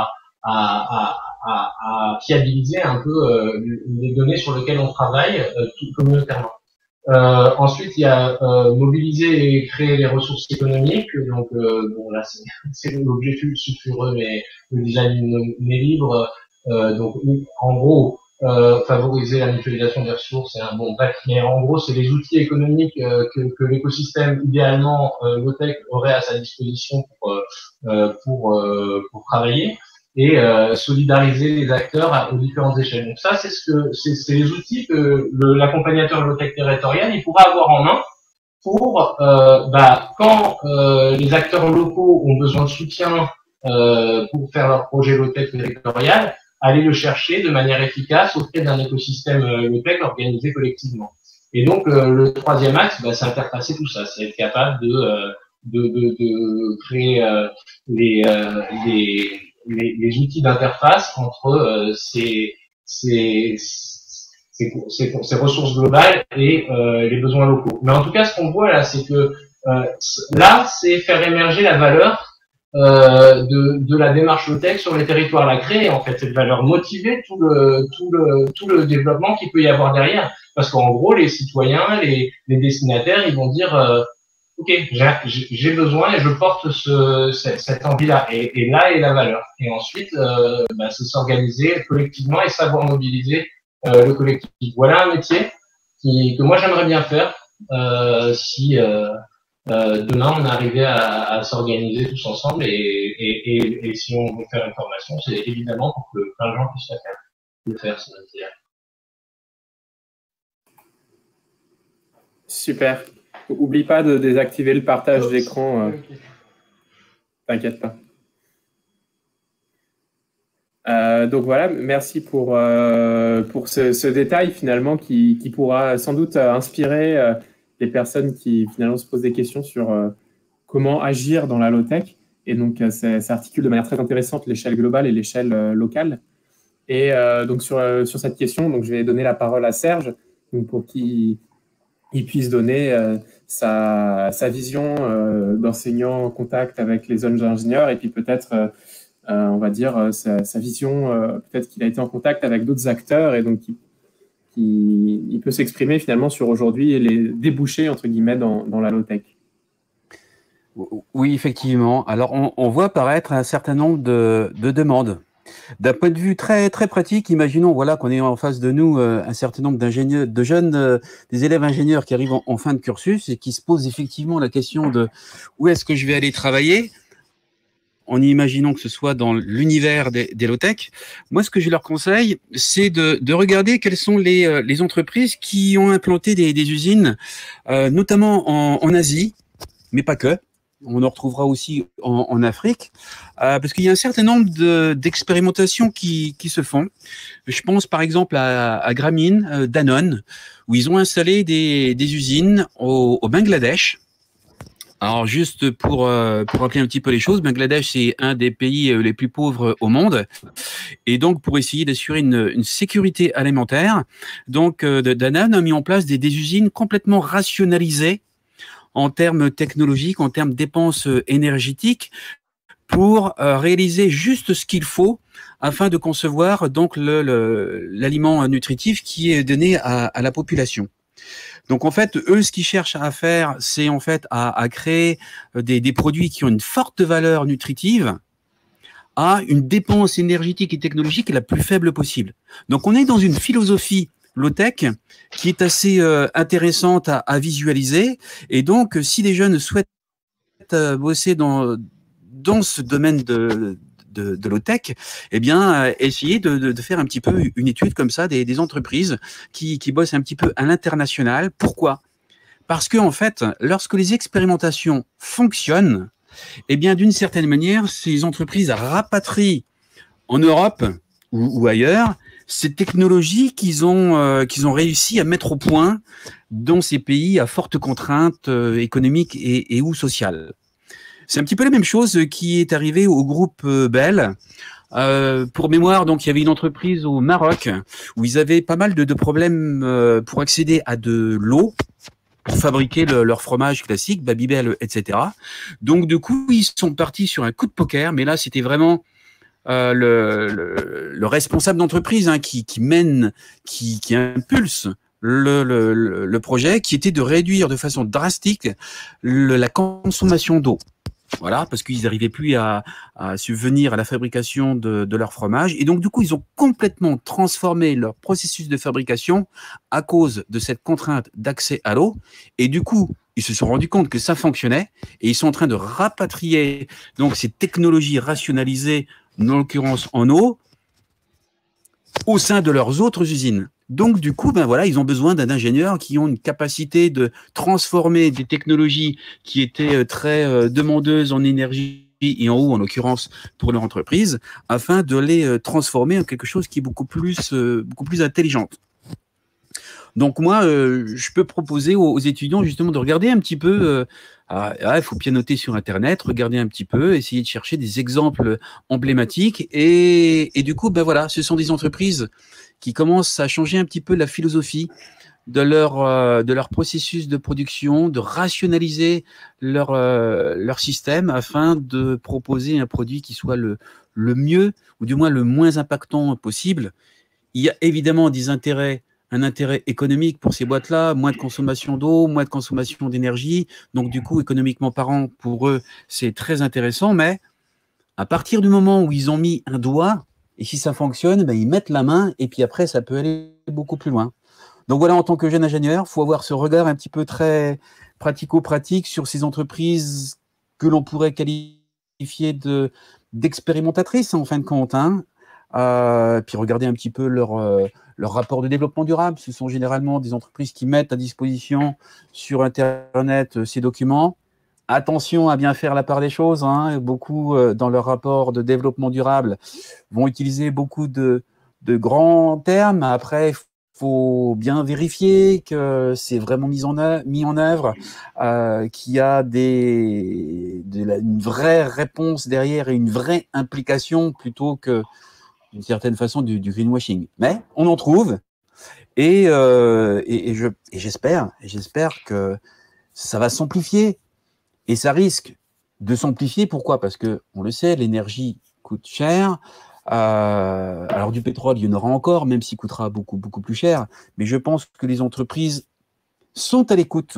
à fiabiliser un peu les données sur lesquelles on travaille communautairement. Ensuite, il y a mobiliser et créer les ressources économiques. Donc, bon là, c'est l'objet sulfureux, mais le design est libre. Donc, en gros, favoriser la mutualisation des ressources, c'est un bon bac. Mais en gros, c'est les outils économiques que l'écosystème idéalement low-tech aurait à sa disposition pour travailler. Et solidariser les acteurs aux différentes échelles. Donc ça, c'est les outils que l'accompagnateur low-tech territorial il pourra avoir en main pour quand les acteurs locaux ont besoin de soutien pour faire leur projet low-tech territorial, aller le chercher de manière efficace auprès d'un écosystème low-tech organisé collectivement. Et donc le troisième axe, c'est interfacer tout ça, c'est être capable de créer les outils d'interface entre ces ressources globales et les besoins locaux. Mais en tout cas, ce qu'on voit là, c'est que là, c'est faire émerger la valeur de la démarche low-tech sur les territoires, la créer en fait cette valeur, motiver tout le développement qu'il peut y avoir derrière, parce qu'en gros, les citoyens, les destinataires, ils vont dire ok, j'ai besoin et je porte cette envie-là. Et là est la valeur. Et ensuite, c'est s'organiser collectivement et savoir mobiliser le collectif. Voilà un métier que moi j'aimerais bien faire si demain on arrivait à s'organiser tous ensemble et si on veut faire une formation, c'est évidemment pour que plein de gens puissent le faire ce métier. Super. Oublie pas de désactiver le partage d'écran. T'inquiète pas. Donc voilà, merci pour ce détail finalement qui pourra sans doute inspirer les personnes qui finalement se posent des questions sur comment agir dans la low-tech. Et donc ça articule de manière très intéressante l'échelle globale et l'échelle locale. Et donc sur cette question, donc je vais donner la parole à Serge donc pour qu'il puisse donner sa vision d'enseignant en contact avec les jeunes ingénieurs et puis peut-être, on va dire, sa vision, peut-être qu'il a été en contact avec d'autres acteurs et donc il peut s'exprimer finalement sur aujourd'hui les débouchés, entre guillemets, dans la low-tech. Oui, effectivement. Alors, on voit apparaître un certain nombre de demandes. D'un point de vue très très pratique, imaginons voilà qu'on est en face de nous un certain nombre d'ingénieurs, de jeunes, des élèves ingénieurs qui arrivent en fin de cursus et qui se posent effectivement la question de où est-ce que je vais aller travailler, en imaginant que ce soit dans l'univers des low-tech. Moi, ce que je leur conseille, c'est de regarder quelles sont les entreprises qui ont implanté des usines, notamment en Asie, mais pas que. On en retrouvera aussi en Afrique, parce qu'il y a un certain nombre d'expérimentations qui se font. Je pense par exemple à Grameen, Danone, où ils ont installé des usines au Bangladesh. Alors juste pour rappeler un petit peu les choses, Bangladesh c'est un des pays les plus pauvres au monde, et donc pour essayer d'assurer une sécurité alimentaire, donc Danone a mis en place des usines complètement rationalisées en termes technologiques, en termes dépenses énergétiques, pour réaliser juste ce qu'il faut afin de concevoir donc l'aliment nutritif qui est donné à la population. Donc en fait, eux, ce qu'ils cherchent à faire, c'est en fait à créer des produits qui ont une forte valeur nutritive à une dépense énergétique et technologique la plus faible possible. Donc on est dans une philosophie low-tech qui est assez intéressante à visualiser. Et donc, si les jeunes souhaitent bosser dans ce domaine de low-tech, eh bien, essayer de faire un petit peu une étude comme ça des entreprises qui bossent un petit peu à l'international. Pourquoi ? Parce que, en fait, lorsque les expérimentations fonctionnent, eh bien, d'une certaine manière, ces entreprises rapatrient en Europe ou ailleurs ces technologies qu'ils ont réussi à mettre au point dans ces pays à fortes contraintes économiques et ou sociales. C'est un petit peu la même chose qui est arrivé au groupe Bell Pour mémoire, donc il y avait une entreprise au Maroc où ils avaient pas mal de problèmes pour accéder à de l'eau pour fabriquer leur fromage classique, Babybel, etc. Donc du coup, ils sont partis sur un coup de poker, mais là c'était vraiment le responsable d'entreprise qui mène, qui impulse le projet, qui était de réduire de façon drastique la consommation d'eau. Voilà, parce qu'ils n'arrivaient plus à subvenir à la fabrication de leur fromage. Et donc, du coup, ils ont complètement transformé leur processus de fabrication à cause de cette contrainte d'accès à l'eau. Et du coup, ils se sont rendus compte que ça fonctionnait et ils sont en train de rapatrier donc ces technologies rationalisées, en l'occurrence en eau, au sein de leurs autres usines. Donc, du coup, ben voilà, ils ont besoin d'ingénieurs qui ont une capacité de transformer des technologies qui étaient très demandeuses en énergie et en eau, en l'occurrence, pour leur entreprise, afin de les transformer en quelque chose qui est beaucoup plus intelligente. Donc, moi, je peux proposer aux étudiants, justement, de regarder un petit peu. Il faut pianoter sur Internet, regarder un petit peu, essayer de chercher des exemples emblématiques. Et du coup, ben voilà, ce sont des entreprises qui commencent à changer un petit peu la philosophie de leur processus de production, de rationaliser leur système afin de proposer un produit qui soit le mieux, ou du moins le moins impactant possible. Il y a évidemment un intérêt économique pour ces boîtes-là, moins de consommation d'eau, moins de consommation d'énergie. Donc, du coup, économiquement parlant, pour eux, c'est très intéressant. Mais à partir du moment où ils ont mis un doigt, et si ça fonctionne, ben, ils mettent la main, et puis après, ça peut aller beaucoup plus loin. Donc voilà, en tant que jeune ingénieur, il faut avoir ce regard un petit peu très pratico-pratique sur ces entreprises que l'on pourrait qualifier d'expérimentatrices, en fin de compte. Puis regarder un petit peu leur rapport de développement durable. Ce sont généralement des entreprises qui mettent à disposition sur Internet ces documents. Attention à bien faire la part des choses. Beaucoup, dans leur rapport de développement durable, vont utiliser beaucoup de grands termes. Après, il faut bien vérifier que c'est vraiment mis en œuvre, qu'il y a une vraie réponse derrière et une vraie implication plutôt que d'une certaine façon du greenwashing. Mais on en trouve et j'espère que ça va s'amplifier et ça risque de s'amplifier. Pourquoi? Parce que on le sait, l'énergie coûte cher. Alors du pétrole, il y en aura encore, même s'il coûtera beaucoup plus cher. Mais je pense que les entreprises sont à l'écoute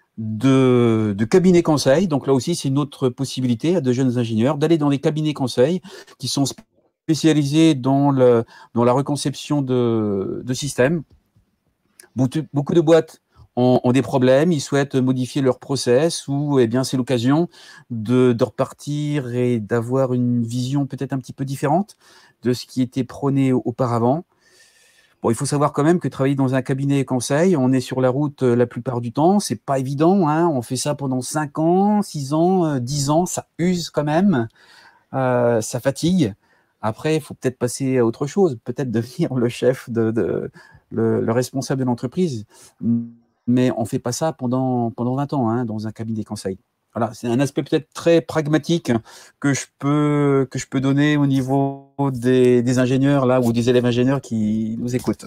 de cabinets conseils. Donc là aussi, c'est une autre possibilité à de jeunes ingénieurs d'aller dans des cabinets conseils qui sont spécialisés dans la reconception de systèmes. Beaucoup de boîtes ont des problèmes, ils souhaitent modifier leur process ou c'est l'occasion de repartir et d'avoir une vision peut-être un petit peu différente de ce qui était prôné auparavant. Bon, il faut savoir quand même que travailler dans un cabinet conseil, on est sur la route la plupart du temps, c'est pas évident, on fait ça pendant 5 ans, 6 ans, 10 ans, ça use quand même, ça fatigue. Après, il faut peut-être passer à autre chose, peut-être devenir le chef, le responsable de l'entreprise. Mais on ne fait pas ça pendant 20 ans dans un cabinet conseil. Voilà, c'est un aspect peut-être très pragmatique que je peux donner au niveau des ingénieurs là ou des élèves ingénieurs qui nous écoutent.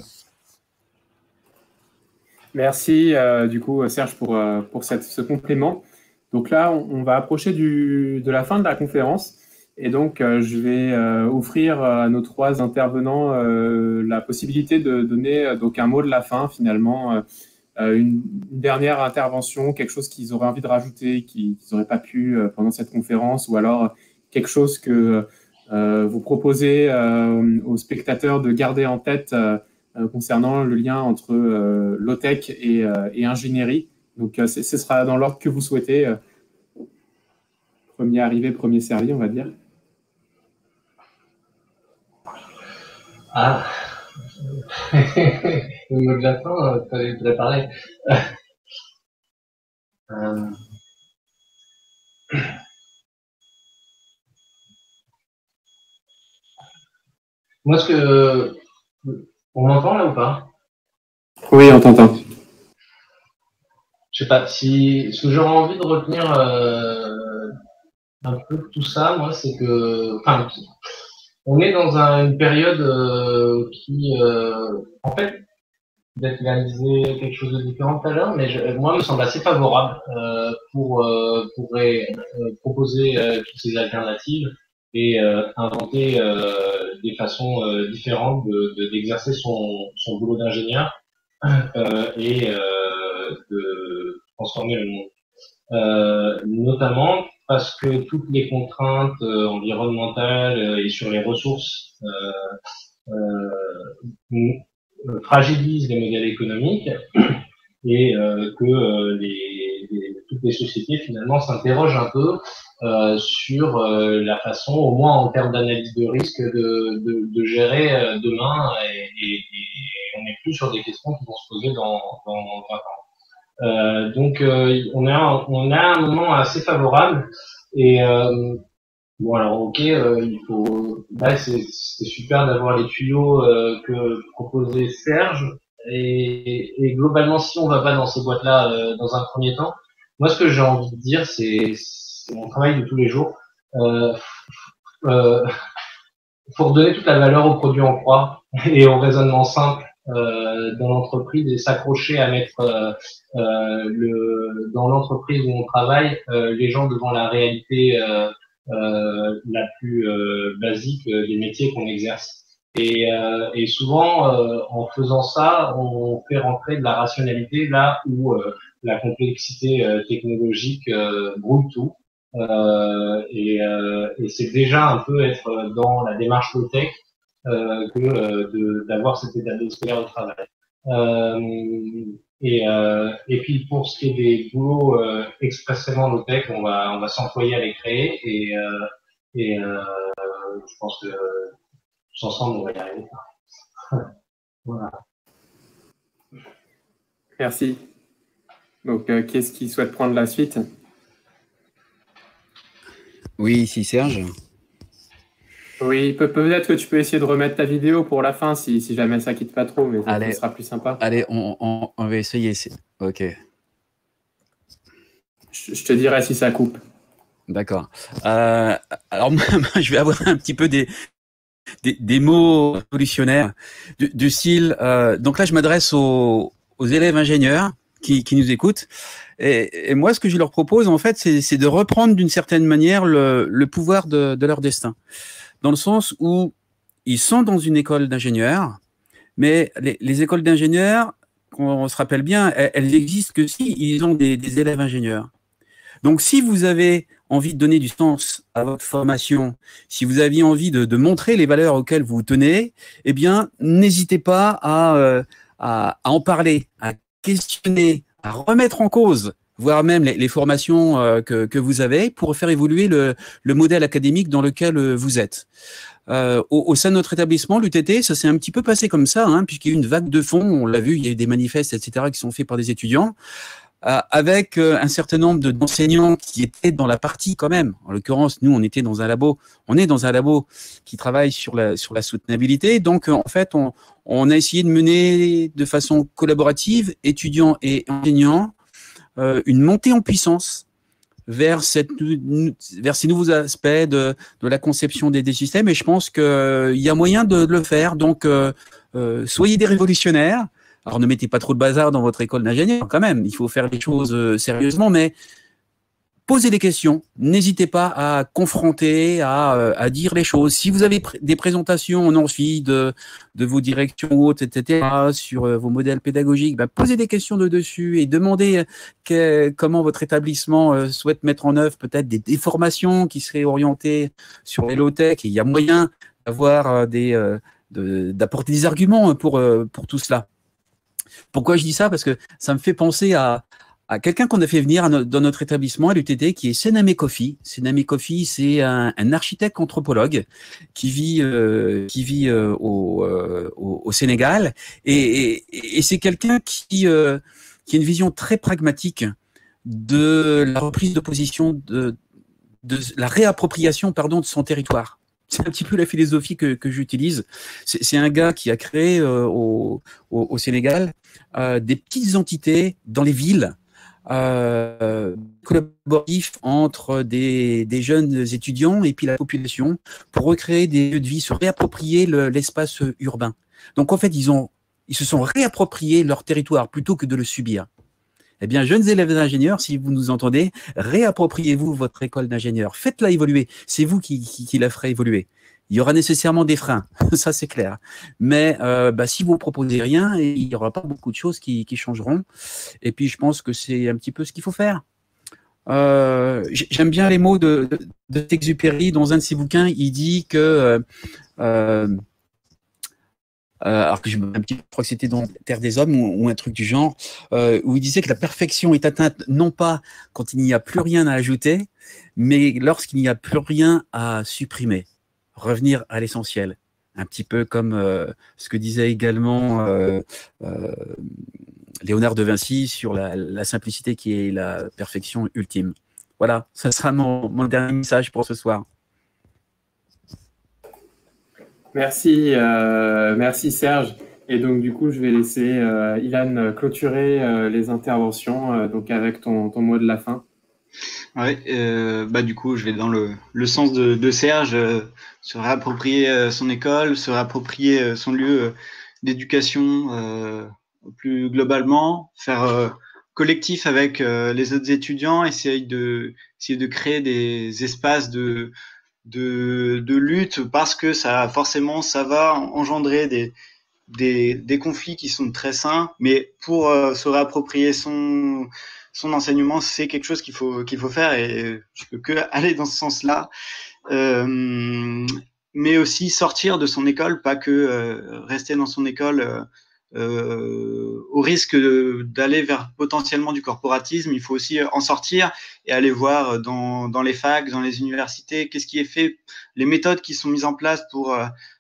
Merci du coup Serge pour ce complément. Donc là, on va approcher de la fin de la conférence. Et donc, je vais offrir à nos 3 intervenants la possibilité de donner donc un mot de la fin, finalement, une dernière intervention, quelque chose qu'ils auraient envie de rajouter, qu'ils n'auraient pas pu pendant cette conférence, ou alors quelque chose que vous proposez aux spectateurs de garder en tête concernant le lien entre low-tech et ingénierie. Donc, ce sera dans l'ordre que vous souhaitez. Premier arrivé, premier servi, on va dire. Ah, le mot de la fin, tu fallait le préparer. Moi, on m'entend là ou pas? Oui, on t'entend. Je sais pas, ce que j'aurais envie de retenir un peu de tout ça, moi, c'est que, enfin, on est dans une période qui, en fait, peut-être réaliser quelque chose de différent tout à l'heure, mais moi, me semble assez favorable pour proposer toutes ces alternatives et inventer des façons différentes d'exercer son boulot d'ingénieur et de transformer le monde. Notamment parce que toutes les contraintes environnementales et sur les ressources fragilisent les modèles économiques et que toutes les sociétés finalement s'interrogent un peu sur la façon, au moins en termes d'analyse de risque, de gérer demain et on n'est plus sur des questions qui vont se poser dans 20 ans. Donc on a un moment assez favorable et bon alors ok il faut là c'est super d'avoir les tuyaux que proposait Serge et globalement si on va pas dans ces boîtes là dans un premier temps, moi ce que j'ai envie de dire c'est mon travail de tous les jours. Faut redonner toute la valeur aux produits en croix et au raisonnement simple dans l'entreprise et s'accrocher à mettre dans l'entreprise où on travaille les gens devant la réalité la plus basique des métiers qu'on exerce. Et souvent, en faisant ça, on fait rentrer de la rationalité là où la complexité technologique brouille tout. Et c'est déjà un peu être dans la démarche low-tech que d'avoir cet état d'esprit au travail. Et puis pour ce qui est des boulots expressément low-tech, on va s'employer à les créer et je pense que tous ensemble on va y arriver. Voilà. Merci. Donc qui est-ce qui souhaite prendre la suite? Oui, ici Serge. Oui, peut-être que tu peux essayer de remettre ta vidéo pour la fin, si jamais ça quitte pas trop, mais ça sera plus sympa. Allez, on va essayer. Ok. Je te dirai si ça coupe. D'accord. Alors moi, je vais avoir un petit peu des mots révolutionnaires du style. Donc là, je m'adresse aux élèves ingénieurs qui nous écoutent. Et moi, ce que je leur propose, en fait, c'est de reprendre d'une certaine manière le pouvoir de leur destin. Dans le sens où ils sont dans une école d'ingénieurs, mais les écoles d'ingénieurs, on se rappelle bien, elles existent que si ils ont des élèves ingénieurs. Donc, si vous avez envie de donner du sens à votre formation, si vous aviez envie de montrer les valeurs auxquelles vous tenez, eh bien, n'hésitez pas à en parler, à questionner, à remettre en cause, voire même les formations que vous avez pour faire évoluer le modèle académique dans lequel vous êtes. Au sein de notre établissement, l'UTT, ça s'est un petit peu passé comme ça, hein, puisqu'il y a eu une vague de fonds, on l'a vu, il y a eu des manifestes, etc., qui sont faits par des étudiants, avec un certain nombre d'enseignants qui étaient dans la partie quand même. En l'occurrence, nous, on est dans un labo qui travaille sur la soutenabilité. Donc, en fait, on a essayé de mener de façon collaborative, étudiants et enseignants, une montée en puissance vers ces nouveaux aspects de la conception des systèmes. Et je pense qu'il y a moyen de le faire. Donc, soyez des révolutionnaires. Alors, ne mettez pas trop de bazar dans votre école d'ingénieur, quand même. Il faut faire les choses sérieusement, mais posez des questions. N'hésitez pas à confronter, à dire les choses. Si vous avez des présentations en amphi de vos directions ou autres, etc., sur vos modèles pédagogiques, posez des questions dessus et demandez comment votre établissement souhaite mettre en œuvre peut-être des formations qui seraient orientées sur les low-tech. Il y a moyen d'avoir d'apporter des arguments pour tout cela. Pourquoi je dis ça? Parce que ça me fait penser à quelqu'un qu'on a fait venir dans notre établissement à l'UTT, qui est Sename Kofi. Sename Kofi, c'est un architecte anthropologue qui vit au Sénégal, et c'est quelqu'un qui a une vision très pragmatique de la reprise de position, de la réappropriation, de son territoire. C'est un petit peu la philosophie que j'utilise. C'est un gars qui a créé au Sénégal des petites entités dans les villes collaboratif entre des jeunes étudiants et puis la population pour recréer des lieux de vie, se réapproprier l'espace urbain. Donc en fait, ils se sont réappropriés leur territoire plutôt que de le subir. Eh bien, jeunes élèves d'ingénieurs, si vous nous entendez, réappropriez-vous votre école d'ingénieurs. Faites-la évoluer. C'est vous qui la ferez évoluer. Il y aura nécessairement des freins, ça c'est clair. Mais si vous proposez rien, il n'y aura pas beaucoup de choses qui changeront. Et puis, je pense que c'est un petit peu ce qu'il faut faire. J'aime bien les mots de Exupéry. Dans un de ses bouquins, il dit que... alors que je crois que c'était dans Terre des Hommes ou un truc du genre, où il disait que la perfection est atteinte non pas quand il n'y a plus rien à ajouter, mais lorsqu'il n'y a plus rien à supprimer. Revenir à l'essentiel. Un petit peu comme ce que disait également Léonard de Vinci sur la simplicité qui est la perfection ultime. Voilà, ça sera mon dernier message pour ce soir. Merci, merci Serge. Et donc du coup, je vais laisser Ilan clôturer les interventions donc avec ton mot de la fin. Ouais, du coup, je vais dans le sens de Serge, se réapproprier son école, se réapproprier son lieu d'éducation plus globalement, faire collectif avec les autres étudiants, essayer de créer des espaces de lutte parce que ça va engendrer des conflits qui sont très sains, mais pour se réapproprier son enseignement, c'est quelque chose qu'il faut faire et je peux que aller dans ce sens-là. Mais aussi sortir de son école, pas que rester dans son école au risque d'aller vers potentiellement du corporatisme. Il faut aussi en sortir et aller voir dans les facs, dans les universités, qu'est-ce qui est fait, les méthodes qui sont mises en place pour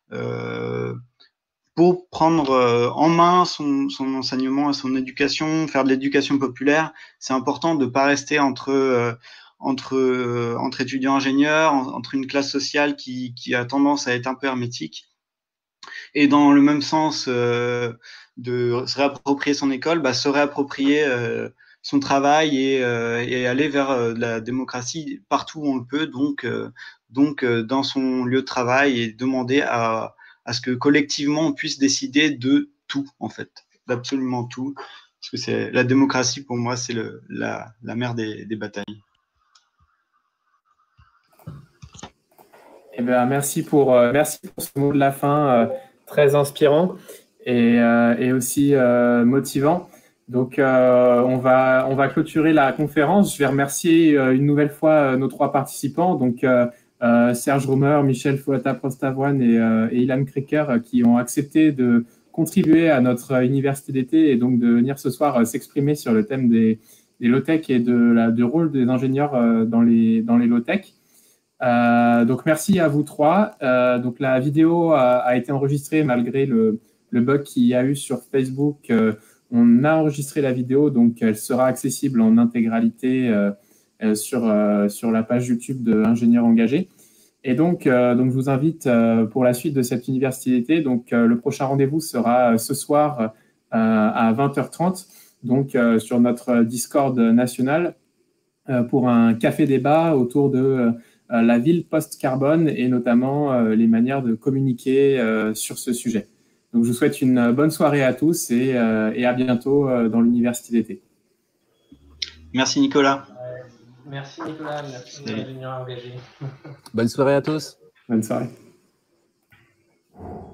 prendre en main son enseignement et son éducation, faire de l'éducation populaire. C'est important de ne pas rester entre étudiants ingénieurs, entre une classe sociale qui a tendance à être un peu hermétique. Et dans le même sens de se réapproprier son école, se réapproprier son travail et aller vers la démocratie partout où on le peut, donc dans son lieu de travail et demander à ce que collectivement on puisse décider de tout, en fait, d'absolument tout, parce que c'est la démocratie pour moi, c'est la mère des batailles. Eh bien, merci pour ce mot de la fin très inspirant et aussi motivant. Donc, on va clôturer la conférence. Je vais remercier une nouvelle fois nos trois participants, donc Serge Romer, Michel Fouata-Prostavoine et Ilan Kricker, qui ont accepté de contribuer à notre université d'été et donc de venir ce soir s'exprimer sur le thème des low-tech et du rôle des ingénieurs dans les low-tech. Donc merci à vous trois. Donc la vidéo a été enregistrée malgré le bug qu'il y a eu sur Facebook. On a enregistré la vidéo, donc elle sera accessible en intégralité sur la page YouTube de Ingénieurs Engagés. Et donc je vous invite pour la suite de cette université d'été. Donc le prochain rendez-vous sera ce soir à 20h30, donc sur notre Discord national pour un café débat autour de la ville post-carbone et notamment les manières de communiquer sur ce sujet. Donc, je vous souhaite une bonne soirée à tous et à bientôt dans l'université d'été. Merci Nicolas. Merci Nicolas, merci ingénieur engagé. Bonne soirée à tous. Bonne soirée.